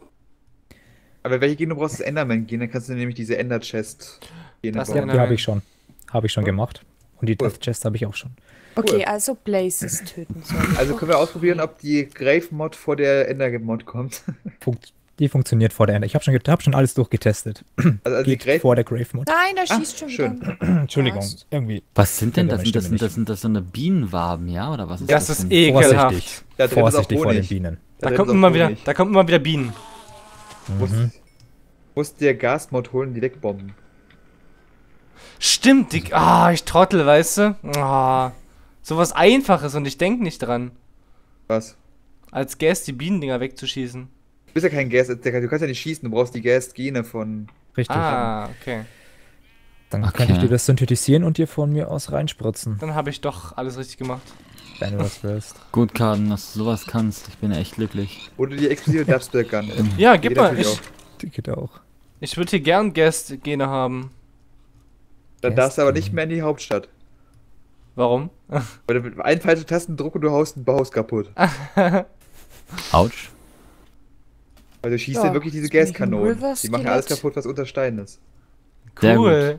[SPEAKER 5] Aber welche Gene du brauchst, das Enderman-Gen, dann kannst du nämlich diese Ender-Chest-Gene
[SPEAKER 3] Das
[SPEAKER 5] bauen.
[SPEAKER 4] Ja,
[SPEAKER 3] Enderman.
[SPEAKER 4] die habe ich schon. Habe ich schon gemacht. Und die
[SPEAKER 5] Cool.
[SPEAKER 4] Death Chest habe ich auch schon.
[SPEAKER 2] Okay, also Blazes töten soll.
[SPEAKER 5] Also können wir ausprobieren, ob die Grave-Mod vor der Ender-Mod kommt.
[SPEAKER 4] Die funktioniert vor der Ende. Ich habe schon alles durchgetestet.
[SPEAKER 5] Also die
[SPEAKER 4] Geht
[SPEAKER 5] Grave...
[SPEAKER 4] vor der Grave Mod.
[SPEAKER 2] Nein, da
[SPEAKER 5] Ah,
[SPEAKER 2] schießt schon
[SPEAKER 5] schön.
[SPEAKER 2] wieder.
[SPEAKER 4] Entschuldigung,
[SPEAKER 2] Passt.
[SPEAKER 4] irgendwie.
[SPEAKER 1] Was sind denn
[SPEAKER 4] Ja,
[SPEAKER 1] das?
[SPEAKER 4] meine
[SPEAKER 1] Sind das so eine Bienenwaben, ja? Oder was ist
[SPEAKER 3] Das
[SPEAKER 1] das
[SPEAKER 3] ist
[SPEAKER 1] denn?
[SPEAKER 3] ekelhaft.
[SPEAKER 4] Vorsichtig.
[SPEAKER 5] Da drin ist auch
[SPEAKER 4] Vorsichtig vor den
[SPEAKER 5] Honig.
[SPEAKER 4] Bienen.
[SPEAKER 3] Da
[SPEAKER 5] drin
[SPEAKER 3] kommt
[SPEAKER 5] ist auch
[SPEAKER 3] immer wieder,
[SPEAKER 5] Honig.
[SPEAKER 3] da kommen immer wieder Bienen.
[SPEAKER 5] Musst dir Gas-Mod holen, die wegbomben.
[SPEAKER 3] Stimmt, ich trottel, weißt du? Sowas Einfaches und ich denk nicht dran.
[SPEAKER 5] Was?
[SPEAKER 3] Als Gas die Bienendinger wegzuschießen.
[SPEAKER 5] Du bist ja kein Gas, du kannst ja nicht schießen, du brauchst die Gas-Gene von...
[SPEAKER 4] Richtig.
[SPEAKER 3] Okay.
[SPEAKER 4] Dann
[SPEAKER 1] Okay.
[SPEAKER 4] kann ich dir das synthetisieren und dir von mir aus reinspritzen,
[SPEAKER 3] Dann habe ich doch alles richtig gemacht.
[SPEAKER 4] wenn du das willst.
[SPEAKER 1] Gut, Karten, dass du sowas kannst. Ich bin ja echt glücklich.
[SPEAKER 5] Oder die explosive Dubstep-Gun.
[SPEAKER 3] Ja, gib mal.
[SPEAKER 5] natürlich
[SPEAKER 4] Die geht auch.
[SPEAKER 3] Ich würde hier gern Gas-Gene haben.
[SPEAKER 5] Dann darfst du aber nicht mehr in die Hauptstadt.
[SPEAKER 3] Warum?
[SPEAKER 5] Weil du mit einem falschen Tastendruck und du haust ein Haus kaputt.
[SPEAKER 1] Autsch.
[SPEAKER 5] Weil du schießt
[SPEAKER 2] Ja,
[SPEAKER 5] ja wirklich diese
[SPEAKER 2] jetzt bin ich ein
[SPEAKER 5] Gaskanonen.
[SPEAKER 2] River
[SPEAKER 5] Die machen alles
[SPEAKER 2] Skelett.
[SPEAKER 5] kaputt, was unter Stein ist.
[SPEAKER 1] Sehr
[SPEAKER 3] Cool.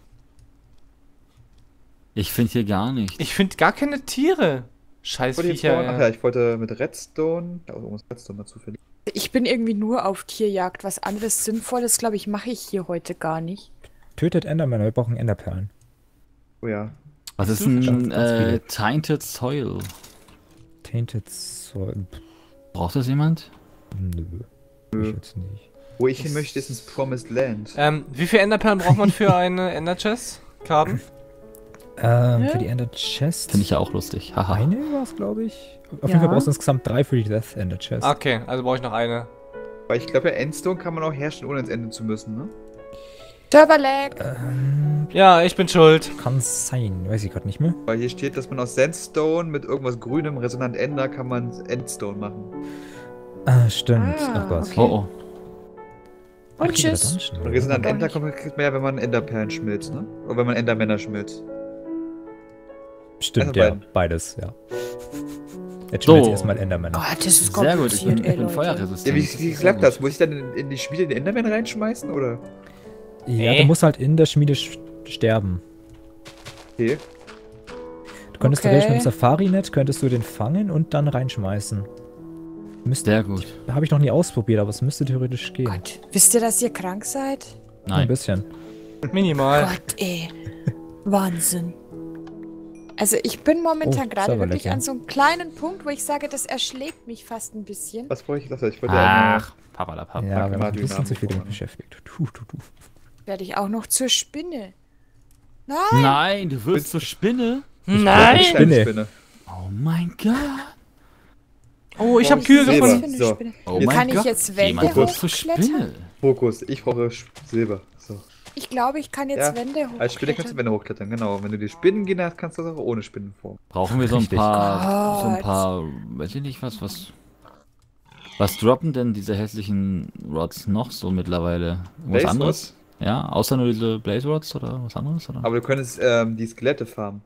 [SPEAKER 1] Ich finde hier gar nichts.
[SPEAKER 3] Ich finde gar keine Tiere. Scheiß
[SPEAKER 5] Wollte ich jetzt
[SPEAKER 3] Viecher.
[SPEAKER 5] bauen? Ach ja, ich wollte mit Redstone. Da muss Redstone mal zufällig.
[SPEAKER 2] Ich bin irgendwie nur auf Tierjagd. Was anderes Sinnvolles, glaube ich, mache ich hier heute gar nicht.
[SPEAKER 4] Tötet Enderman, wir brauchen Enderperlen.
[SPEAKER 5] Oh ja.
[SPEAKER 1] Was ist
[SPEAKER 3] Ganz,
[SPEAKER 1] ein
[SPEAKER 4] ganz viele.
[SPEAKER 1] Tainted Soil?
[SPEAKER 4] Tainted Soil.
[SPEAKER 1] Braucht das jemand?
[SPEAKER 4] Nö. Ich jetzt nicht.
[SPEAKER 5] Wo ich hin möchte, ist ins Promised Land.
[SPEAKER 3] Wie viele Enderperlen braucht man für eine Ender-Chest? Karten?
[SPEAKER 4] Für die Ender Chest.
[SPEAKER 1] Finde ich ja auch lustig. Haha.
[SPEAKER 4] Eine war es, glaube ich. Auf
[SPEAKER 2] Ja.
[SPEAKER 4] jeden Fall brauchst du insgesamt 3 für die Death Ender Chest.
[SPEAKER 3] Okay, also brauche ich noch eine.
[SPEAKER 5] Weil ich glaube, ja, Endstone kann man auch herstellen, ohne ins Ende zu müssen, ne?
[SPEAKER 2] Serverlag.
[SPEAKER 3] Ja, ich bin schuld.
[SPEAKER 4] Kann sein, weiß ich gerade nicht mehr.
[SPEAKER 5] Weil hier steht, dass man aus Sandstone mit irgendwas Grünem, Resonant Ender, kann man Endstone machen.
[SPEAKER 4] Stimmt.
[SPEAKER 2] Ah,
[SPEAKER 4] Ach Gott.
[SPEAKER 2] okay.
[SPEAKER 1] Oh,
[SPEAKER 2] Und
[SPEAKER 4] Ach, hier
[SPEAKER 2] tschüss.
[SPEAKER 4] der Dungeon,
[SPEAKER 5] Und
[SPEAKER 4] oder?
[SPEAKER 5] Resonant
[SPEAKER 2] Doch
[SPEAKER 5] Ender
[SPEAKER 2] nicht.
[SPEAKER 5] kriegt man ja, wenn man Enderperlen schmilzt, ne? Oder wenn man Endermänner schmilzt.
[SPEAKER 4] Stimmt,
[SPEAKER 5] Also
[SPEAKER 4] ja.
[SPEAKER 5] beiden.
[SPEAKER 4] Beides, ja. Jetzt
[SPEAKER 1] So.
[SPEAKER 4] schmilzt erstmal Enderman.
[SPEAKER 2] Oh, das ist
[SPEAKER 1] oh. Sehr gut, ich bin,
[SPEAKER 2] kompliziert,
[SPEAKER 1] ich bin
[SPEAKER 2] Leute.
[SPEAKER 1] feuerresistent.
[SPEAKER 5] Ja, wie
[SPEAKER 1] Das ist sehr
[SPEAKER 5] klappt
[SPEAKER 1] gut.
[SPEAKER 5] das? Muss ich dann in die Schmiede den Enderman reinschmeißen, oder?
[SPEAKER 4] Ja, du musst halt in der Schmiede sterben.
[SPEAKER 5] Okay.
[SPEAKER 4] Du könntest
[SPEAKER 2] Okay.
[SPEAKER 4] theoretisch mit dem Safari-Net, könntest du den fangen und dann reinschmeißen.
[SPEAKER 1] Sehr gut.
[SPEAKER 4] Habe ich noch nie ausprobiert, aber es müsste theoretisch gehen.
[SPEAKER 2] Gott, wisst ihr, dass ihr krank seid?
[SPEAKER 4] Ein
[SPEAKER 1] Nein.
[SPEAKER 4] bisschen.
[SPEAKER 3] Minimal.
[SPEAKER 2] Gott, ey. Wahnsinn. Also ich bin momentan
[SPEAKER 4] Oh,
[SPEAKER 2] gerade
[SPEAKER 4] Serverlag,
[SPEAKER 2] wirklich
[SPEAKER 4] ja.
[SPEAKER 2] an so einem kleinen Punkt, wo ich sage, das erschlägt mich fast ein bisschen.
[SPEAKER 5] Was brauche ich? Das ich wollte
[SPEAKER 1] Ach, papalapap.
[SPEAKER 4] Ja, wir haben ein bisschen
[SPEAKER 5] Dynamo
[SPEAKER 4] zu viel damit
[SPEAKER 5] vorne.
[SPEAKER 4] beschäftigt.
[SPEAKER 2] Werde ich auch noch zur Spinne. Nein!
[SPEAKER 1] Nein, du wirst zur Spinne.
[SPEAKER 3] Nein!
[SPEAKER 4] Spinne.
[SPEAKER 1] Oh mein Gott.
[SPEAKER 3] Oh, ich habe Kühe
[SPEAKER 5] Silber.
[SPEAKER 3] gefunden.
[SPEAKER 2] Was für eine
[SPEAKER 5] So.
[SPEAKER 2] Spinne?
[SPEAKER 1] Oh
[SPEAKER 5] Jetzt-
[SPEAKER 1] mein
[SPEAKER 2] Kann ich
[SPEAKER 1] Gott.
[SPEAKER 2] jetzt Wände
[SPEAKER 1] Jemand wird zur
[SPEAKER 2] hochklettern?
[SPEAKER 1] Spinne.
[SPEAKER 5] Fokus. Ich brauche Silber. So.
[SPEAKER 2] Ich glaube, ich kann jetzt
[SPEAKER 5] Ja,
[SPEAKER 2] Wände hochklettern.
[SPEAKER 5] Als Spinne kannst du Wände hochklettern, genau. Wenn du die Spinnen gehen hast, kannst du das auch ohne Spinnenform.
[SPEAKER 1] Brauchen wir so ein
[SPEAKER 4] Richtig.
[SPEAKER 1] paar, weiß ich nicht, was droppen denn diese hässlichen Rods noch so mittlerweile? Was
[SPEAKER 5] Blaze
[SPEAKER 1] anderes? Ja, außer nur diese Blaze Rods oder was anderes? Oder?
[SPEAKER 5] Aber du könntest die Skelette farmen.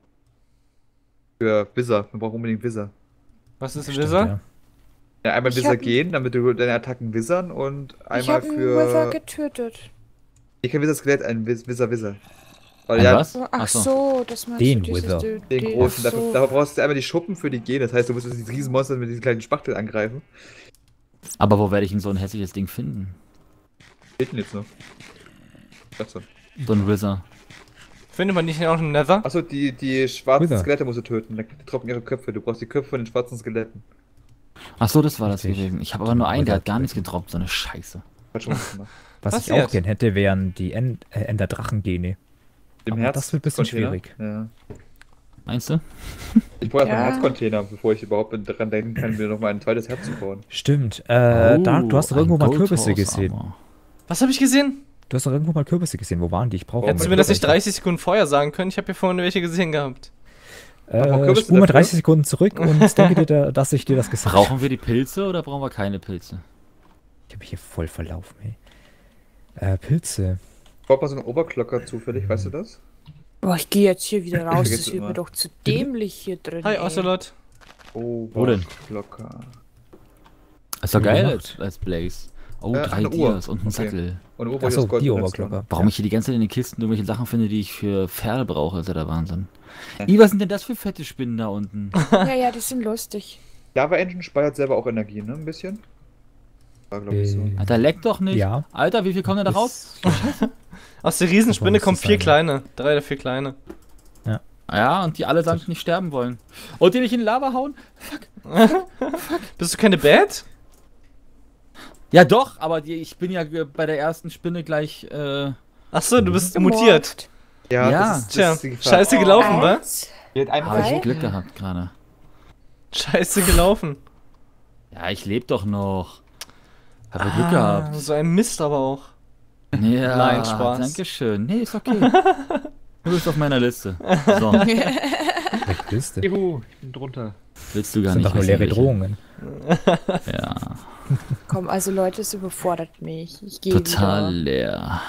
[SPEAKER 5] Für Wizard. Wir brauchen unbedingt Wizard.
[SPEAKER 3] Was ist ein
[SPEAKER 4] Stimmt,
[SPEAKER 3] Wizard?
[SPEAKER 4] ja.
[SPEAKER 5] Ja, einmal
[SPEAKER 2] Ich
[SPEAKER 5] Wizard
[SPEAKER 2] hab-
[SPEAKER 5] gehen, damit du deine Attacken wissern und
[SPEAKER 2] Ich
[SPEAKER 5] einmal
[SPEAKER 2] habe einen Wither
[SPEAKER 5] für.
[SPEAKER 2] getötet.
[SPEAKER 5] Ich kann Wizard Skelett, ein Wizard. Weil
[SPEAKER 1] Ein
[SPEAKER 5] ja,
[SPEAKER 1] was?
[SPEAKER 2] Ach
[SPEAKER 1] Ach so.
[SPEAKER 2] so, das meinst
[SPEAKER 4] Den
[SPEAKER 2] du, dieses
[SPEAKER 4] Wither.
[SPEAKER 5] den großen.
[SPEAKER 2] Ach so.
[SPEAKER 5] Dafür brauchst du einmal die Schuppen für die Gehen. Das heißt, du musst dieses Riesenmonster mit diesen kleinen Spachteln angreifen.
[SPEAKER 1] Aber wo werde ich denn so ein hässliches Ding finden?
[SPEAKER 5] Fehlt denn jetzt noch? Achso,
[SPEAKER 1] So ein Wizard.
[SPEAKER 3] Findet man nicht auch im Nether?
[SPEAKER 5] Achso die schwarzen
[SPEAKER 4] Wither.
[SPEAKER 5] Skelette musst du töten. Da droppen ihre Köpfe. Du brauchst die Köpfe von den schwarzen Skeletten.
[SPEAKER 1] Ach so, das war das
[SPEAKER 4] Richtig.
[SPEAKER 1] gewesen. Ich habe aber nur einen, der hat gar nichts gedroppt, so eine Scheiße.
[SPEAKER 5] Hat schon was gemacht.
[SPEAKER 4] Was
[SPEAKER 3] Was
[SPEAKER 4] ich auch
[SPEAKER 3] jetzt?
[SPEAKER 4] gern hätte, wären die Ender-Drachen-Gene.
[SPEAKER 5] Im
[SPEAKER 4] Aber das wird ein bisschen schwierig.
[SPEAKER 5] Ja.
[SPEAKER 1] Meinst du?
[SPEAKER 5] Ich brauche erstmal
[SPEAKER 2] Ja.
[SPEAKER 5] einen Herzcontainer, bevor ich überhaupt daran denken kann, mir nochmal ein zweites Herz zu bauen.
[SPEAKER 4] Stimmt. Du hast doch
[SPEAKER 1] ein
[SPEAKER 4] irgendwo mal
[SPEAKER 1] Gold
[SPEAKER 4] Kürbisse
[SPEAKER 1] Horse
[SPEAKER 4] gesehen.
[SPEAKER 1] Armor.
[SPEAKER 3] Was habe ich gesehen?
[SPEAKER 4] Du hast doch irgendwo mal Kürbisse gesehen. Wo waren die? Ich brauche
[SPEAKER 5] Hättest
[SPEAKER 3] Hättest du
[SPEAKER 5] mal
[SPEAKER 3] mir das nicht
[SPEAKER 5] Kürbisse.
[SPEAKER 3] 30 Sekunden vorher sagen können? Ich habe hier vorhin welche gesehen gehabt.
[SPEAKER 5] Aber Kürbisse
[SPEAKER 4] Spul mal
[SPEAKER 5] dafür?
[SPEAKER 4] 30 Sekunden zurück und denke dir, dass ich dir das gesagt habe.
[SPEAKER 1] Brauchen wir die Pilze oder brauchen wir keine Pilze?
[SPEAKER 4] Ich habe mich hier voll verlaufen, ey. Pilze.
[SPEAKER 5] Ich brauche mal so einen Oberklocker zufällig, weißt du das?
[SPEAKER 2] Boah, ich gehe jetzt hier wieder raus.
[SPEAKER 5] Vergiss
[SPEAKER 2] Das wird
[SPEAKER 5] immer.
[SPEAKER 2] mir doch zu dämlich hier drin.
[SPEAKER 3] Hi,
[SPEAKER 2] ey.
[SPEAKER 3] Ocelot.
[SPEAKER 1] Wo denn?
[SPEAKER 5] Oberklocker.
[SPEAKER 1] Ist doch
[SPEAKER 4] Wie
[SPEAKER 1] geil
[SPEAKER 4] gemacht?
[SPEAKER 1] als Blaze. Oh,
[SPEAKER 5] ach,
[SPEAKER 1] 3
[SPEAKER 5] eine Uhr.
[SPEAKER 1] Dias und ein
[SPEAKER 5] Okay.
[SPEAKER 1] Sattel.
[SPEAKER 5] Und Ober
[SPEAKER 4] Achso,
[SPEAKER 5] ist Gold
[SPEAKER 4] die
[SPEAKER 5] und
[SPEAKER 4] Oberklocker.
[SPEAKER 1] Warum ich hier die ganze Zeit in den Kisten irgendwelche Sachen finde, die ich für Pferde brauche, ist ja der Wahnsinn.
[SPEAKER 5] Ja.
[SPEAKER 1] Was sind denn das für fette Spinnen da unten?
[SPEAKER 2] Ja, ja, die sind lustig.
[SPEAKER 5] Java Engine speichert selber auch Energie, ne? Ein bisschen? War, glaube ich, so.
[SPEAKER 1] Alter, leck doch nicht.
[SPEAKER 4] Ja.
[SPEAKER 1] Alter, wie viel kommen denn da raus?
[SPEAKER 3] Aus der Riesenspinne
[SPEAKER 4] Das
[SPEAKER 3] kommen
[SPEAKER 4] muss
[SPEAKER 3] 4
[SPEAKER 4] sein.
[SPEAKER 3] kleine. 3 oder 4 kleine.
[SPEAKER 1] Ja, und die allesamt nicht sterben wollen. Und die nicht in Lava hauen?
[SPEAKER 3] Bist du keine Bad?
[SPEAKER 1] Ja doch, aber ich bin ja bei der ersten Spinne gleich,
[SPEAKER 3] Achso, du bist mutiert.
[SPEAKER 5] Ja,
[SPEAKER 1] Ja.
[SPEAKER 5] das
[SPEAKER 3] Tja,
[SPEAKER 5] ist die Gefahr.
[SPEAKER 3] scheiße gelaufen, wa?
[SPEAKER 2] Eins.
[SPEAKER 5] Die hat einfach
[SPEAKER 1] habe ich
[SPEAKER 2] Drei?
[SPEAKER 1] Glück gehabt gerade.
[SPEAKER 3] Scheiße gelaufen.
[SPEAKER 1] Ja, ich lebe doch noch. Habe Glück gehabt.
[SPEAKER 3] So ein Mist aber auch.
[SPEAKER 1] Ja,
[SPEAKER 3] Nein, Spaß.
[SPEAKER 1] Dankeschön. Nee, ist okay. Du bist auf meiner Liste. So,
[SPEAKER 4] Welche Liste?
[SPEAKER 5] Juhu, ich bin drunter.
[SPEAKER 1] willst du gar
[SPEAKER 4] Das sind
[SPEAKER 1] nicht
[SPEAKER 4] doch nur
[SPEAKER 1] wissen,
[SPEAKER 4] leere
[SPEAKER 1] welche.
[SPEAKER 4] Drohungen.
[SPEAKER 1] Ja,
[SPEAKER 2] Komm, also Leute, es überfordert mich. Ich gehe
[SPEAKER 1] total
[SPEAKER 2] wieder.
[SPEAKER 1] leer.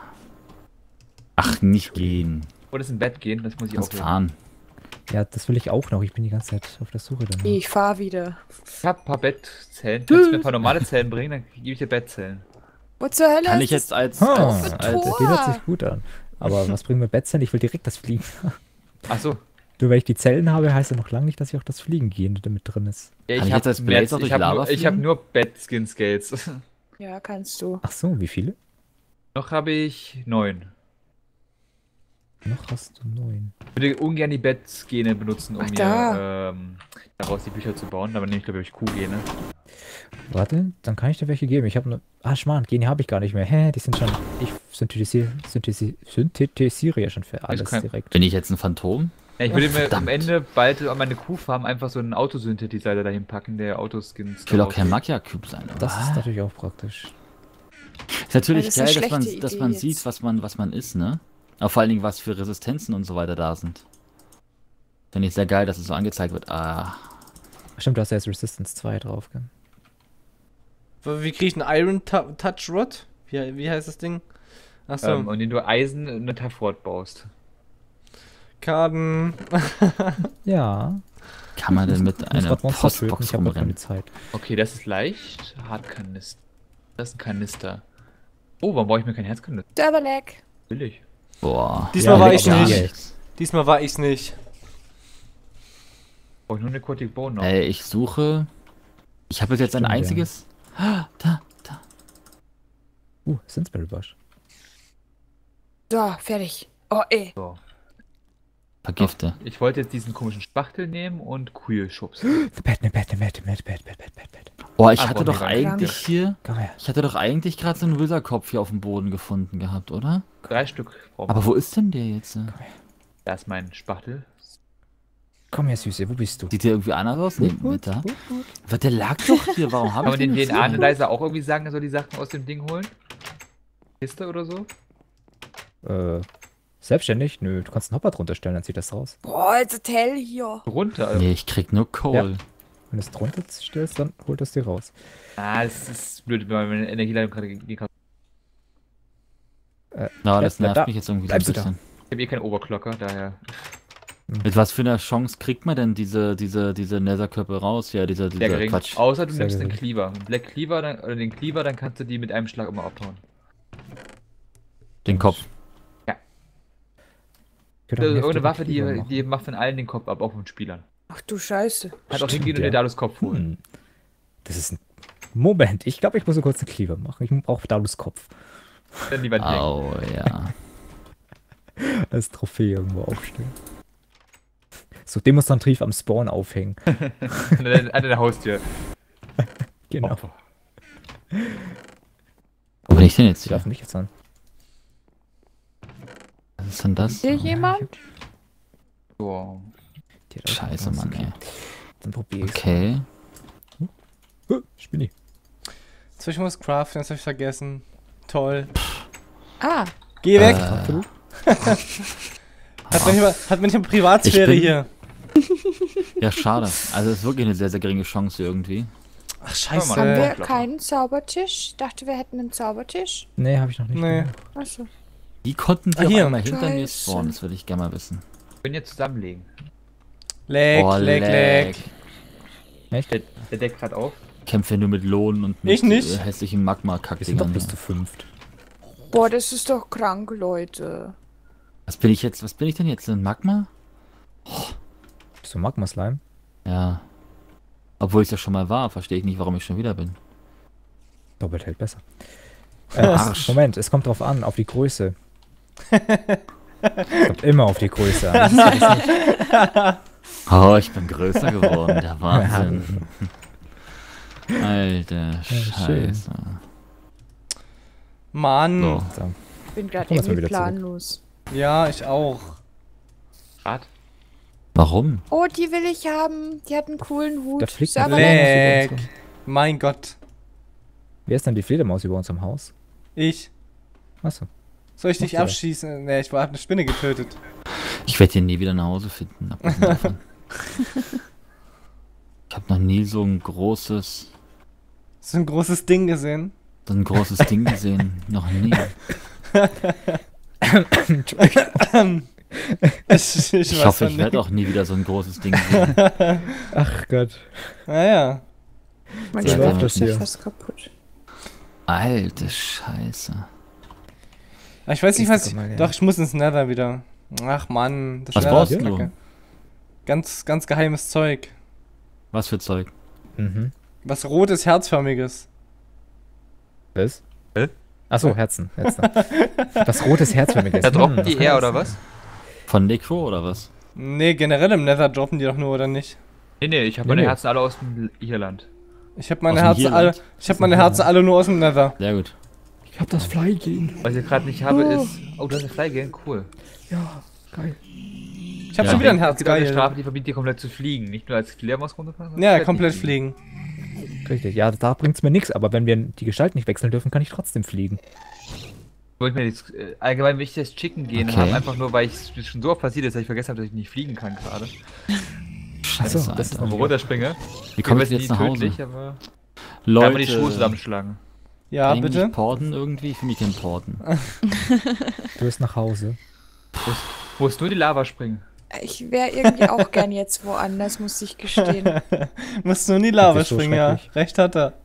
[SPEAKER 1] Ach, nicht gehen.
[SPEAKER 5] Und ins Bett gehen, das muss ich
[SPEAKER 1] Kannst
[SPEAKER 5] auch
[SPEAKER 1] fahren.
[SPEAKER 4] Ja, das will ich auch noch. Ich bin die ganze Zeit auf der Suche danach.
[SPEAKER 2] Ich fahr wieder.
[SPEAKER 5] Ich hab ein paar Bettzellen. Kannst du mir ein paar normale Zellen bringen, dann gebe ich dir Bettzellen.
[SPEAKER 2] Wo zur Hölle
[SPEAKER 1] Kann
[SPEAKER 2] ist
[SPEAKER 1] ich jetzt als,
[SPEAKER 4] Ah,
[SPEAKER 1] als,
[SPEAKER 2] für
[SPEAKER 1] als
[SPEAKER 2] Tor?
[SPEAKER 4] Die hört sich gut an. Aber was bringt mir Bettzellen? Ich will direkt das Fliegen.
[SPEAKER 5] Achso.
[SPEAKER 4] Nur weil ich die Zellen habe, heißt ja noch lange nicht, dass ich auch das Fliegen gehen damit drin ist.
[SPEAKER 5] Ja,
[SPEAKER 1] Kann ich jetzt als Blaze auch durch Lava
[SPEAKER 5] ich hab
[SPEAKER 1] fliegen?
[SPEAKER 5] nur Bettskin-Scales.
[SPEAKER 2] Ja, kannst du.
[SPEAKER 4] Ach so, wie viele?
[SPEAKER 5] Noch habe ich 9.
[SPEAKER 4] Noch hast du 9.
[SPEAKER 5] Ich würde ungern die Bettgene benutzen, um
[SPEAKER 2] Ach,
[SPEAKER 5] mir
[SPEAKER 2] da.
[SPEAKER 5] daraus die Bücher zu bauen. Aber nehme ich, glaube ich, Kuhgene.
[SPEAKER 4] Warte, dann kann ich dir welche geben. Ich habe nur. Ah, Schmarrn, Gene habe ich gar nicht mehr. Hä, die sind schon. Ich synthetisiere ja schon für alles
[SPEAKER 5] kein-
[SPEAKER 4] direkt.
[SPEAKER 1] Bin ich jetzt ein Phantom?
[SPEAKER 5] Ja, ich würde mir am
[SPEAKER 1] Verdammt.
[SPEAKER 5] Ende bald an meine Kuhfarm einfach so einen Autosynthetizer dahin packen, der Autoskins.
[SPEAKER 1] Ich will auch
[SPEAKER 5] daraus-
[SPEAKER 1] kein Magja-Cube sein.
[SPEAKER 4] Das
[SPEAKER 1] aber-
[SPEAKER 4] ist natürlich auch praktisch.
[SPEAKER 1] Ist natürlich
[SPEAKER 2] Das ist eine
[SPEAKER 1] geil, dass man,
[SPEAKER 2] schlechte
[SPEAKER 1] dass
[SPEAKER 2] Idee
[SPEAKER 1] man
[SPEAKER 2] jetzt.
[SPEAKER 1] sieht, was man ist, ne? Aber vor allen Dingen, was für Resistenzen und so weiter da sind. Finde ich sehr geil, dass es so angezeigt wird. Ah,
[SPEAKER 4] Stimmt, du hast ja jetzt Resistance 2 drauf, gell?
[SPEAKER 3] Wie kriege ich einen Iron Touch Rod? Wie heißt das Ding? Achso,
[SPEAKER 5] Und den du Eisen in eine Tafort baust.
[SPEAKER 3] Karten.
[SPEAKER 4] Ja.
[SPEAKER 1] kann man denn mit
[SPEAKER 4] Ich muss
[SPEAKER 1] einer
[SPEAKER 4] grad Monster töten,
[SPEAKER 1] Postbox
[SPEAKER 4] ich habe noch keine
[SPEAKER 1] rumrennen?
[SPEAKER 4] Zeit.
[SPEAKER 5] Okay, das ist leicht. Hartkanister. Das ist ein Kanister. Oh, warum brauche ich mir kein Herzkanister?
[SPEAKER 2] Serverlag.
[SPEAKER 5] Billig.
[SPEAKER 1] Boah.
[SPEAKER 3] Diesmal
[SPEAKER 4] Ja,
[SPEAKER 3] war
[SPEAKER 4] leg
[SPEAKER 3] ich
[SPEAKER 4] doch
[SPEAKER 3] nicht.
[SPEAKER 4] hier.
[SPEAKER 3] Diesmal war ich's nicht.
[SPEAKER 5] Brauche ich nur eine Aquatic Bone noch.
[SPEAKER 1] Ey, ich suche. Ich habe jetzt ein
[SPEAKER 4] Stimmt, ja.
[SPEAKER 1] einziges. Ah, da.
[SPEAKER 4] Sinsberry Bush.
[SPEAKER 2] So, fertig. Oh, ey.
[SPEAKER 5] So.
[SPEAKER 1] Vergifte.
[SPEAKER 5] Ich wollte jetzt diesen komischen Spachtel nehmen und Kühe schubsen.
[SPEAKER 4] The bed.
[SPEAKER 1] Boah, ich
[SPEAKER 5] Ah,
[SPEAKER 1] hatte
[SPEAKER 5] boah,
[SPEAKER 1] doch
[SPEAKER 5] mega
[SPEAKER 1] eigentlich
[SPEAKER 2] krank.
[SPEAKER 1] hier.
[SPEAKER 4] Komm her.
[SPEAKER 1] Ich hatte doch eigentlich gerade so einen Wizard-Kopf hier auf dem Boden gefunden gehabt, oder?
[SPEAKER 5] 3 Stück brauchen
[SPEAKER 1] Aber
[SPEAKER 5] wir.
[SPEAKER 1] wo ist denn der jetzt?
[SPEAKER 5] Da ist mein Spachtel.
[SPEAKER 4] Komm her, Süße, wo bist du?
[SPEAKER 1] Sieht der irgendwie anders aus? Nee, mit da. Aber der lag doch hier. Warum
[SPEAKER 5] Kann
[SPEAKER 1] habe
[SPEAKER 5] man
[SPEAKER 1] ich
[SPEAKER 5] den
[SPEAKER 1] den jetzt
[SPEAKER 5] DNA-Analyzer auch irgendwie sagen, er soll die Sachen aus dem Ding holen? Kiste oder so?
[SPEAKER 4] Selbstständig? Nö, du kannst einen Hopper drunter stellen, dann zieht das raus.
[SPEAKER 2] Boah, jetzt Tell hier.
[SPEAKER 5] Runter. Also.
[SPEAKER 1] Nee, ich krieg nur Coal.
[SPEAKER 4] Wenn du es drunter stellst, dann holt es dir raus.
[SPEAKER 5] Ah, das ist blöd, weil meine Energieleitung gerade gegen.
[SPEAKER 1] Na, das
[SPEAKER 4] bleib
[SPEAKER 1] nervt
[SPEAKER 4] da.
[SPEAKER 1] mich jetzt irgendwie
[SPEAKER 4] Bleibst
[SPEAKER 1] so
[SPEAKER 4] du
[SPEAKER 1] ein
[SPEAKER 4] da?
[SPEAKER 1] bisschen.
[SPEAKER 5] Ich habe eh keinen Oberklocker, daher.
[SPEAKER 1] Mit was für einer Chance kriegt man denn diese Netherkörper raus? Ja, dieser
[SPEAKER 5] Sehr gering.
[SPEAKER 1] Quatsch.
[SPEAKER 5] Außer du
[SPEAKER 4] Sehr
[SPEAKER 5] nimmst den
[SPEAKER 4] gering.
[SPEAKER 5] Cleaver. Einen Black Cleaver dann, oder den Cleaver, dann kannst du die mit einem Schlag immer abhauen.
[SPEAKER 1] Den Kopf.
[SPEAKER 5] Irgendeine Waffe, die macht von allen den Kopf ab, auch von Spielern.
[SPEAKER 2] Ach du Scheiße.
[SPEAKER 5] Kann auch
[SPEAKER 4] Stimmt,
[SPEAKER 5] hingehen und
[SPEAKER 4] ja.
[SPEAKER 5] dir Dalus Kopf holen.
[SPEAKER 4] Das ist ein. Moment, ich glaube, ich muss so kurz einen Cleaver machen. Ich brauche Dalus Kopf
[SPEAKER 5] Dann die Wand hängen.
[SPEAKER 1] Au, ja.
[SPEAKER 4] als Trophäe irgendwo aufstellen. So demonstrativ am Spawn aufhängen.
[SPEAKER 5] An der Haustür.
[SPEAKER 4] Genau.
[SPEAKER 5] Opfer.
[SPEAKER 1] Wo bin ich denn jetzt
[SPEAKER 4] Die
[SPEAKER 1] hier?
[SPEAKER 4] darf mich jetzt an.
[SPEAKER 1] Was ist denn das?
[SPEAKER 2] Hier jemand?
[SPEAKER 5] So.
[SPEAKER 4] Die hat auch
[SPEAKER 1] Scheiße,
[SPEAKER 4] was.
[SPEAKER 1] Mann, ey.
[SPEAKER 4] Dann probier ich's.
[SPEAKER 1] Okay.
[SPEAKER 4] Spinni.
[SPEAKER 3] So, ich muss craften, das habe ich vergessen. Toll.
[SPEAKER 2] Ah,
[SPEAKER 3] Geh weg!
[SPEAKER 4] Absolut.
[SPEAKER 3] Hat man nicht eine Privatsphäre
[SPEAKER 1] Ich bin-
[SPEAKER 3] hier?
[SPEAKER 1] Ja, schade. Also, es ist wirklich eine sehr, sehr geringe Chance irgendwie.
[SPEAKER 3] Ach, scheiße.
[SPEAKER 5] Mann.
[SPEAKER 2] haben wir
[SPEAKER 5] Klopper.
[SPEAKER 2] keinen Zaubertisch? Ich dachte, wir hätten einen Zaubertisch.
[SPEAKER 4] Nee, habe ich noch nicht.
[SPEAKER 3] Nee.
[SPEAKER 2] Achso.
[SPEAKER 1] Wie konnten die
[SPEAKER 3] Ah,
[SPEAKER 1] auf
[SPEAKER 3] hier.
[SPEAKER 1] einmal hinter mir
[SPEAKER 2] Scheiße.
[SPEAKER 1] spawnen? Das würde ich gerne mal wissen.
[SPEAKER 5] Können jetzt zusammenlegen.
[SPEAKER 3] Leck,
[SPEAKER 1] Oh,
[SPEAKER 3] leck, leck.
[SPEAKER 4] Echt?
[SPEAKER 5] Der deckt gerade auf.
[SPEAKER 1] Kämpfe nur mit Lohn und mit
[SPEAKER 3] Ich nicht.
[SPEAKER 1] Hässlichen
[SPEAKER 4] Wir sind doch
[SPEAKER 1] Magma-Kackdingern.
[SPEAKER 4] bis
[SPEAKER 1] Ja.
[SPEAKER 4] zu 5.
[SPEAKER 2] Boah, das ist doch krank, Leute.
[SPEAKER 1] Was bin ich denn jetzt? Ein Magma?
[SPEAKER 4] Bist du Magma-Slime?
[SPEAKER 1] Ja. Obwohl ich das schon mal war, verstehe ich nicht, warum ich schon wieder bin.
[SPEAKER 4] Doppelt hält besser.
[SPEAKER 1] Arsch.
[SPEAKER 4] Moment, es kommt drauf an, auf die Größe. Es kommt immer auf die Größe an.
[SPEAKER 1] Oh, ich bin größer geworden, der Wahnsinn. Alter
[SPEAKER 4] schön.
[SPEAKER 1] Scheiße.
[SPEAKER 3] Mann.
[SPEAKER 1] So.
[SPEAKER 4] So.
[SPEAKER 2] Ich bin gerade
[SPEAKER 4] Komm jetzt mal
[SPEAKER 2] irgendwie
[SPEAKER 4] wieder zurück.
[SPEAKER 2] planlos.
[SPEAKER 3] Ja, ich auch.
[SPEAKER 5] Rad.
[SPEAKER 1] Warum?
[SPEAKER 2] Oh, die will ich haben. Die hat einen coolen Hut.
[SPEAKER 4] Da fliegt
[SPEAKER 2] Serverlag.
[SPEAKER 3] Leck. Mein Gott.
[SPEAKER 4] Wer ist denn die Fledermaus über unserem Haus?
[SPEAKER 3] Ich.
[SPEAKER 4] Achso.
[SPEAKER 3] Soll ich dich
[SPEAKER 4] Okay.
[SPEAKER 3] abschießen? Nee, ich hab eine Spinne getötet.
[SPEAKER 1] Ich werde hier nie wieder nach Hause finden. abgesehen davon. Ich habe noch nie so ein großes
[SPEAKER 3] So ein großes Ding gesehen.
[SPEAKER 1] Ding gesehen. Noch nie. Ich hoffe, ich werde auch nie wieder so ein großes Ding sehen.
[SPEAKER 4] Ach Gott.
[SPEAKER 3] Naja.
[SPEAKER 2] Mein
[SPEAKER 1] So
[SPEAKER 2] Schwert
[SPEAKER 1] läuft
[SPEAKER 4] das
[SPEAKER 2] ist ja
[SPEAKER 4] hier.
[SPEAKER 2] fast kaputt.
[SPEAKER 1] Alte Scheiße.
[SPEAKER 3] Ich weiß nicht, was
[SPEAKER 4] Guck
[SPEAKER 3] ich.
[SPEAKER 4] mal, ja.
[SPEAKER 3] Doch, ich muss ins Nether wieder. Ach Mann. Das
[SPEAKER 1] Was
[SPEAKER 3] Nether
[SPEAKER 1] brauchst
[SPEAKER 3] ist
[SPEAKER 1] du?
[SPEAKER 3] kacke. Ganz geheimes Zeug.
[SPEAKER 1] Was für Zeug?
[SPEAKER 4] Mhm.
[SPEAKER 3] Was rotes, herzförmiges.
[SPEAKER 4] Was?
[SPEAKER 5] Hä?
[SPEAKER 4] Achso, Herzen. Das rotes Herzförmiges.
[SPEAKER 5] Da droppen die
[SPEAKER 4] was
[SPEAKER 5] eher,
[SPEAKER 4] kann
[SPEAKER 5] oder
[SPEAKER 4] das
[SPEAKER 5] was?
[SPEAKER 1] Von Necro oder was?
[SPEAKER 3] Nee, generell im Nether droppen die doch nur, oder nicht?
[SPEAKER 5] Nee, ich habe
[SPEAKER 4] Nee,
[SPEAKER 5] meine
[SPEAKER 4] nee.
[SPEAKER 5] Herzen alle aus dem Irland.
[SPEAKER 3] Ich habe meine
[SPEAKER 1] Aus dem
[SPEAKER 3] Herzen alle,
[SPEAKER 1] Hierland.
[SPEAKER 3] ich habe meine Herzen alle nur aus dem Nether.
[SPEAKER 1] Sehr gut.
[SPEAKER 4] Ich hab das Flygehen.
[SPEAKER 5] Was ich gerade nicht habe ist... Oh, du hast eine Flygale? Cool.
[SPEAKER 4] Ja, geil.
[SPEAKER 3] Ich habe
[SPEAKER 1] Ja.
[SPEAKER 3] schon wieder ein
[SPEAKER 5] Es
[SPEAKER 3] Herz,
[SPEAKER 5] gibt auch eine
[SPEAKER 3] geil.
[SPEAKER 5] Strafe, die verbietet dir komplett zu fliegen. Nicht nur als Fledermaus runterfahren, sondern
[SPEAKER 3] Ja, komplett fliegen.
[SPEAKER 4] Richtig. Ja, da bringt's mir nichts, aber wenn wir die Gestalt nicht wechseln dürfen, kann ich trotzdem fliegen.
[SPEAKER 5] Wollte mir jetzt, allgemein möchte ich das Chicken gehen
[SPEAKER 1] Okay.
[SPEAKER 5] haben, einfach nur, weil es schon so oft passiert ist, dass ich vergessen habe, dass ich nicht fliegen kann gerade.
[SPEAKER 1] Scheiße,
[SPEAKER 4] Achso, das ist
[SPEAKER 5] Und wo runterspringe.
[SPEAKER 1] Wie komme ich
[SPEAKER 5] weiß,
[SPEAKER 1] jetzt nach Hause?
[SPEAKER 5] tödlich, aber kann
[SPEAKER 1] Leute,
[SPEAKER 5] man die Schuhe zusammenschlagen.
[SPEAKER 3] Ja,
[SPEAKER 1] eigentlich
[SPEAKER 3] bitte.
[SPEAKER 1] porten irgendwie? Ich will mich kein porten.
[SPEAKER 4] Du bist nach Hause.
[SPEAKER 5] Musst nur die Lava springen.
[SPEAKER 2] Ich wäre irgendwie auch gern jetzt woanders, muss ich gestehen.
[SPEAKER 3] Musst nur in die Lava
[SPEAKER 4] Das ist so
[SPEAKER 3] springen, ja.
[SPEAKER 4] schrecklich.
[SPEAKER 3] Recht hat er.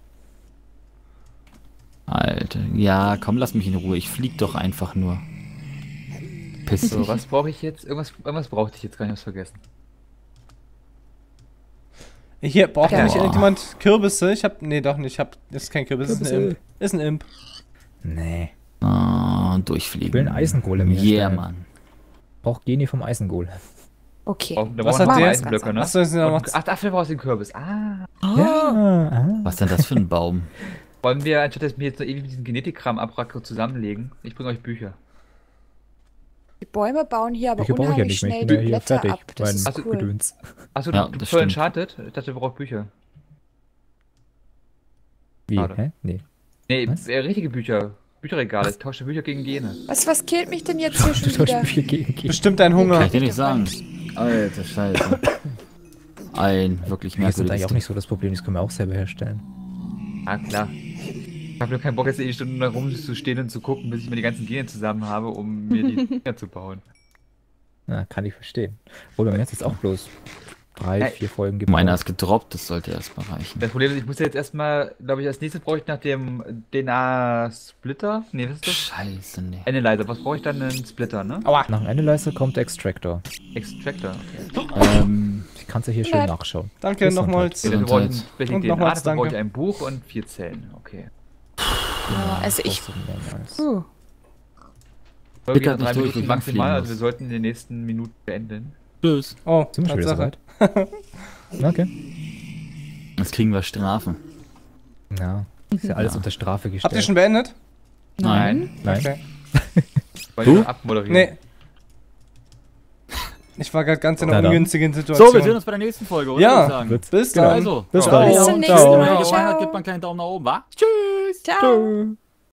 [SPEAKER 1] Alter, ja, komm, lass mich in Ruhe. Ich flieg doch einfach nur. Piss
[SPEAKER 5] So,
[SPEAKER 1] dich.
[SPEAKER 5] was brauche ich jetzt? Irgendwas brauchte ich jetzt gar nicht, hab's vergessen.
[SPEAKER 3] Hier, braucht
[SPEAKER 2] Ja.
[SPEAKER 3] nicht irgendjemand Kürbisse? Ich hab, nee, doch nicht. Ich hab, das ist kein Kürbis, das ist ein
[SPEAKER 4] Kürbisse.
[SPEAKER 3] Imp. Ist ein Imp.
[SPEAKER 4] Nee.
[SPEAKER 1] Ah, durchfliegen.
[SPEAKER 4] Ich will einen Eisengolem
[SPEAKER 1] Yeah,
[SPEAKER 4] herstellen.
[SPEAKER 1] Mann.
[SPEAKER 4] Braucht Genie vom Eisengolem.
[SPEAKER 2] Okay.
[SPEAKER 5] Da
[SPEAKER 3] Was
[SPEAKER 5] brauchen
[SPEAKER 3] hat
[SPEAKER 5] wir
[SPEAKER 3] der?
[SPEAKER 5] Eisenblöcke, ne?
[SPEAKER 3] Achso, ist noch
[SPEAKER 5] Und,
[SPEAKER 3] was.
[SPEAKER 5] ach, dafür brauchst du den Kürbis. Ah.
[SPEAKER 4] Ja.
[SPEAKER 1] Was denn das für ein Baum?
[SPEAKER 5] Wollen wir, anstatt dass wir jetzt noch ewig mit diesem Genetikkram abracker zusammenlegen, ich bringe euch Bücher.
[SPEAKER 2] Die Bäume bauen hier aber
[SPEAKER 4] Ich brauche ja
[SPEAKER 2] unheimlich
[SPEAKER 4] nicht mehr. Ich
[SPEAKER 2] schnell
[SPEAKER 4] bin
[SPEAKER 2] die
[SPEAKER 4] ja hier
[SPEAKER 2] Blätter
[SPEAKER 4] fertig.
[SPEAKER 2] ab. Das
[SPEAKER 4] Mein
[SPEAKER 2] ist cool.
[SPEAKER 4] Gedöns.
[SPEAKER 5] Achso,
[SPEAKER 1] Ja,
[SPEAKER 5] du
[SPEAKER 1] das
[SPEAKER 5] voll
[SPEAKER 1] stimmt.
[SPEAKER 5] enchanted? Ich dachte, ihr braucht Bücher.
[SPEAKER 4] Wie?
[SPEAKER 5] Schade.
[SPEAKER 4] Hä? Nee.
[SPEAKER 5] Nee,
[SPEAKER 4] Was?
[SPEAKER 5] richtige Bücher. Bücherregale. Ich tausche Bücher gegen Gene.
[SPEAKER 2] Was killt mich denn jetzt hier
[SPEAKER 4] Du
[SPEAKER 2] schon
[SPEAKER 4] tauschst
[SPEAKER 2] wieder?
[SPEAKER 4] Bücher gegen Genie.
[SPEAKER 3] Bestimmt dein
[SPEAKER 1] Kann
[SPEAKER 3] Hunger.
[SPEAKER 1] ich dir nicht sagen. Alter, Scheiße. Ein wirklich
[SPEAKER 4] Das ist eigentlich
[SPEAKER 1] merkwürdiges
[SPEAKER 4] auch nicht so das Problem, das können wir auch selber herstellen.
[SPEAKER 5] Ah, klar. Ich habe nur keinen Bock, jetzt ewig Stunden da rumzustehen und zu gucken, bis ich mir die ganzen Gene zusammen habe, um mir die Dinger zu bauen.
[SPEAKER 4] Na, kann ich verstehen. Obwohl, bei mir hat es jetzt auch bloß 3,
[SPEAKER 5] Hey.
[SPEAKER 4] 4 Folgen gebraucht.
[SPEAKER 1] Meiner ist gedroppt, das sollte erstmal reichen.
[SPEAKER 5] Das Problem ist, ich muss ja jetzt erstmal, glaube ich, als nächstes brauche ich nach dem DNA-Splitter. Nee, was ist das?
[SPEAKER 1] Scheiße, nee.
[SPEAKER 5] Analyzer. Was brauche ich dann? Einen Splitter, ne?
[SPEAKER 3] Aua.
[SPEAKER 4] Nach dem Analyzer kommt Extractor.
[SPEAKER 5] Extractor. Okay.
[SPEAKER 4] Ich kann es ja hier schön nachschauen.
[SPEAKER 3] Danke
[SPEAKER 4] Gesundheit.
[SPEAKER 3] nochmals.
[SPEAKER 5] Okay, dafür brauche ich
[SPEAKER 1] Gesundheit.
[SPEAKER 5] ein bisschen
[SPEAKER 3] Und
[SPEAKER 5] DNA,
[SPEAKER 3] nochmals
[SPEAKER 5] dafür brauche ich
[SPEAKER 3] danke.
[SPEAKER 5] ein Buch und 4 Zellen. Okay.
[SPEAKER 2] Ja, also ich.
[SPEAKER 4] Kostet mehrmals.
[SPEAKER 5] Folge
[SPEAKER 1] Bitte
[SPEAKER 5] geht noch 3
[SPEAKER 1] nicht durch,
[SPEAKER 5] Minuten
[SPEAKER 1] wenn ich
[SPEAKER 5] maximal,
[SPEAKER 1] fliegen
[SPEAKER 5] also
[SPEAKER 1] muss.
[SPEAKER 5] wir sollten in den nächsten Minuten beenden.
[SPEAKER 1] Tschüss.
[SPEAKER 3] Oh,
[SPEAKER 4] Sind wir schon wieder
[SPEAKER 3] Tatsache.
[SPEAKER 4] soweit? Okay.
[SPEAKER 1] Jetzt kriegen wir Strafen.
[SPEAKER 4] Ja. Ist ja alles
[SPEAKER 1] Ja.
[SPEAKER 4] unter Strafe gestellt.
[SPEAKER 3] Habt ihr schon beendet?
[SPEAKER 1] Nein.
[SPEAKER 4] Nein.
[SPEAKER 3] Okay.
[SPEAKER 5] Wollt
[SPEAKER 1] Du?
[SPEAKER 5] ihr noch abmoderieren?
[SPEAKER 3] Nee. Ich war gerade ganz in einer
[SPEAKER 4] Na dann.
[SPEAKER 3] ungünstigen
[SPEAKER 1] So,
[SPEAKER 3] Situation.
[SPEAKER 1] wir sehen uns bei der nächsten Folge, oder?
[SPEAKER 3] Ja.
[SPEAKER 1] Würde ich sagen.
[SPEAKER 4] Wird's.
[SPEAKER 3] Bis
[SPEAKER 4] Genau.
[SPEAKER 3] dann.
[SPEAKER 1] Also,
[SPEAKER 4] Bis
[SPEAKER 3] Ciao.
[SPEAKER 4] dann.
[SPEAKER 2] Bis zum nächsten
[SPEAKER 4] Ciao.
[SPEAKER 2] Mal.
[SPEAKER 1] Wenn ihr
[SPEAKER 2] Ciao.
[SPEAKER 1] gebt mal einen kleinen Daumen nach oben, wa? Tschüss.
[SPEAKER 2] Ciao.
[SPEAKER 4] Ciao.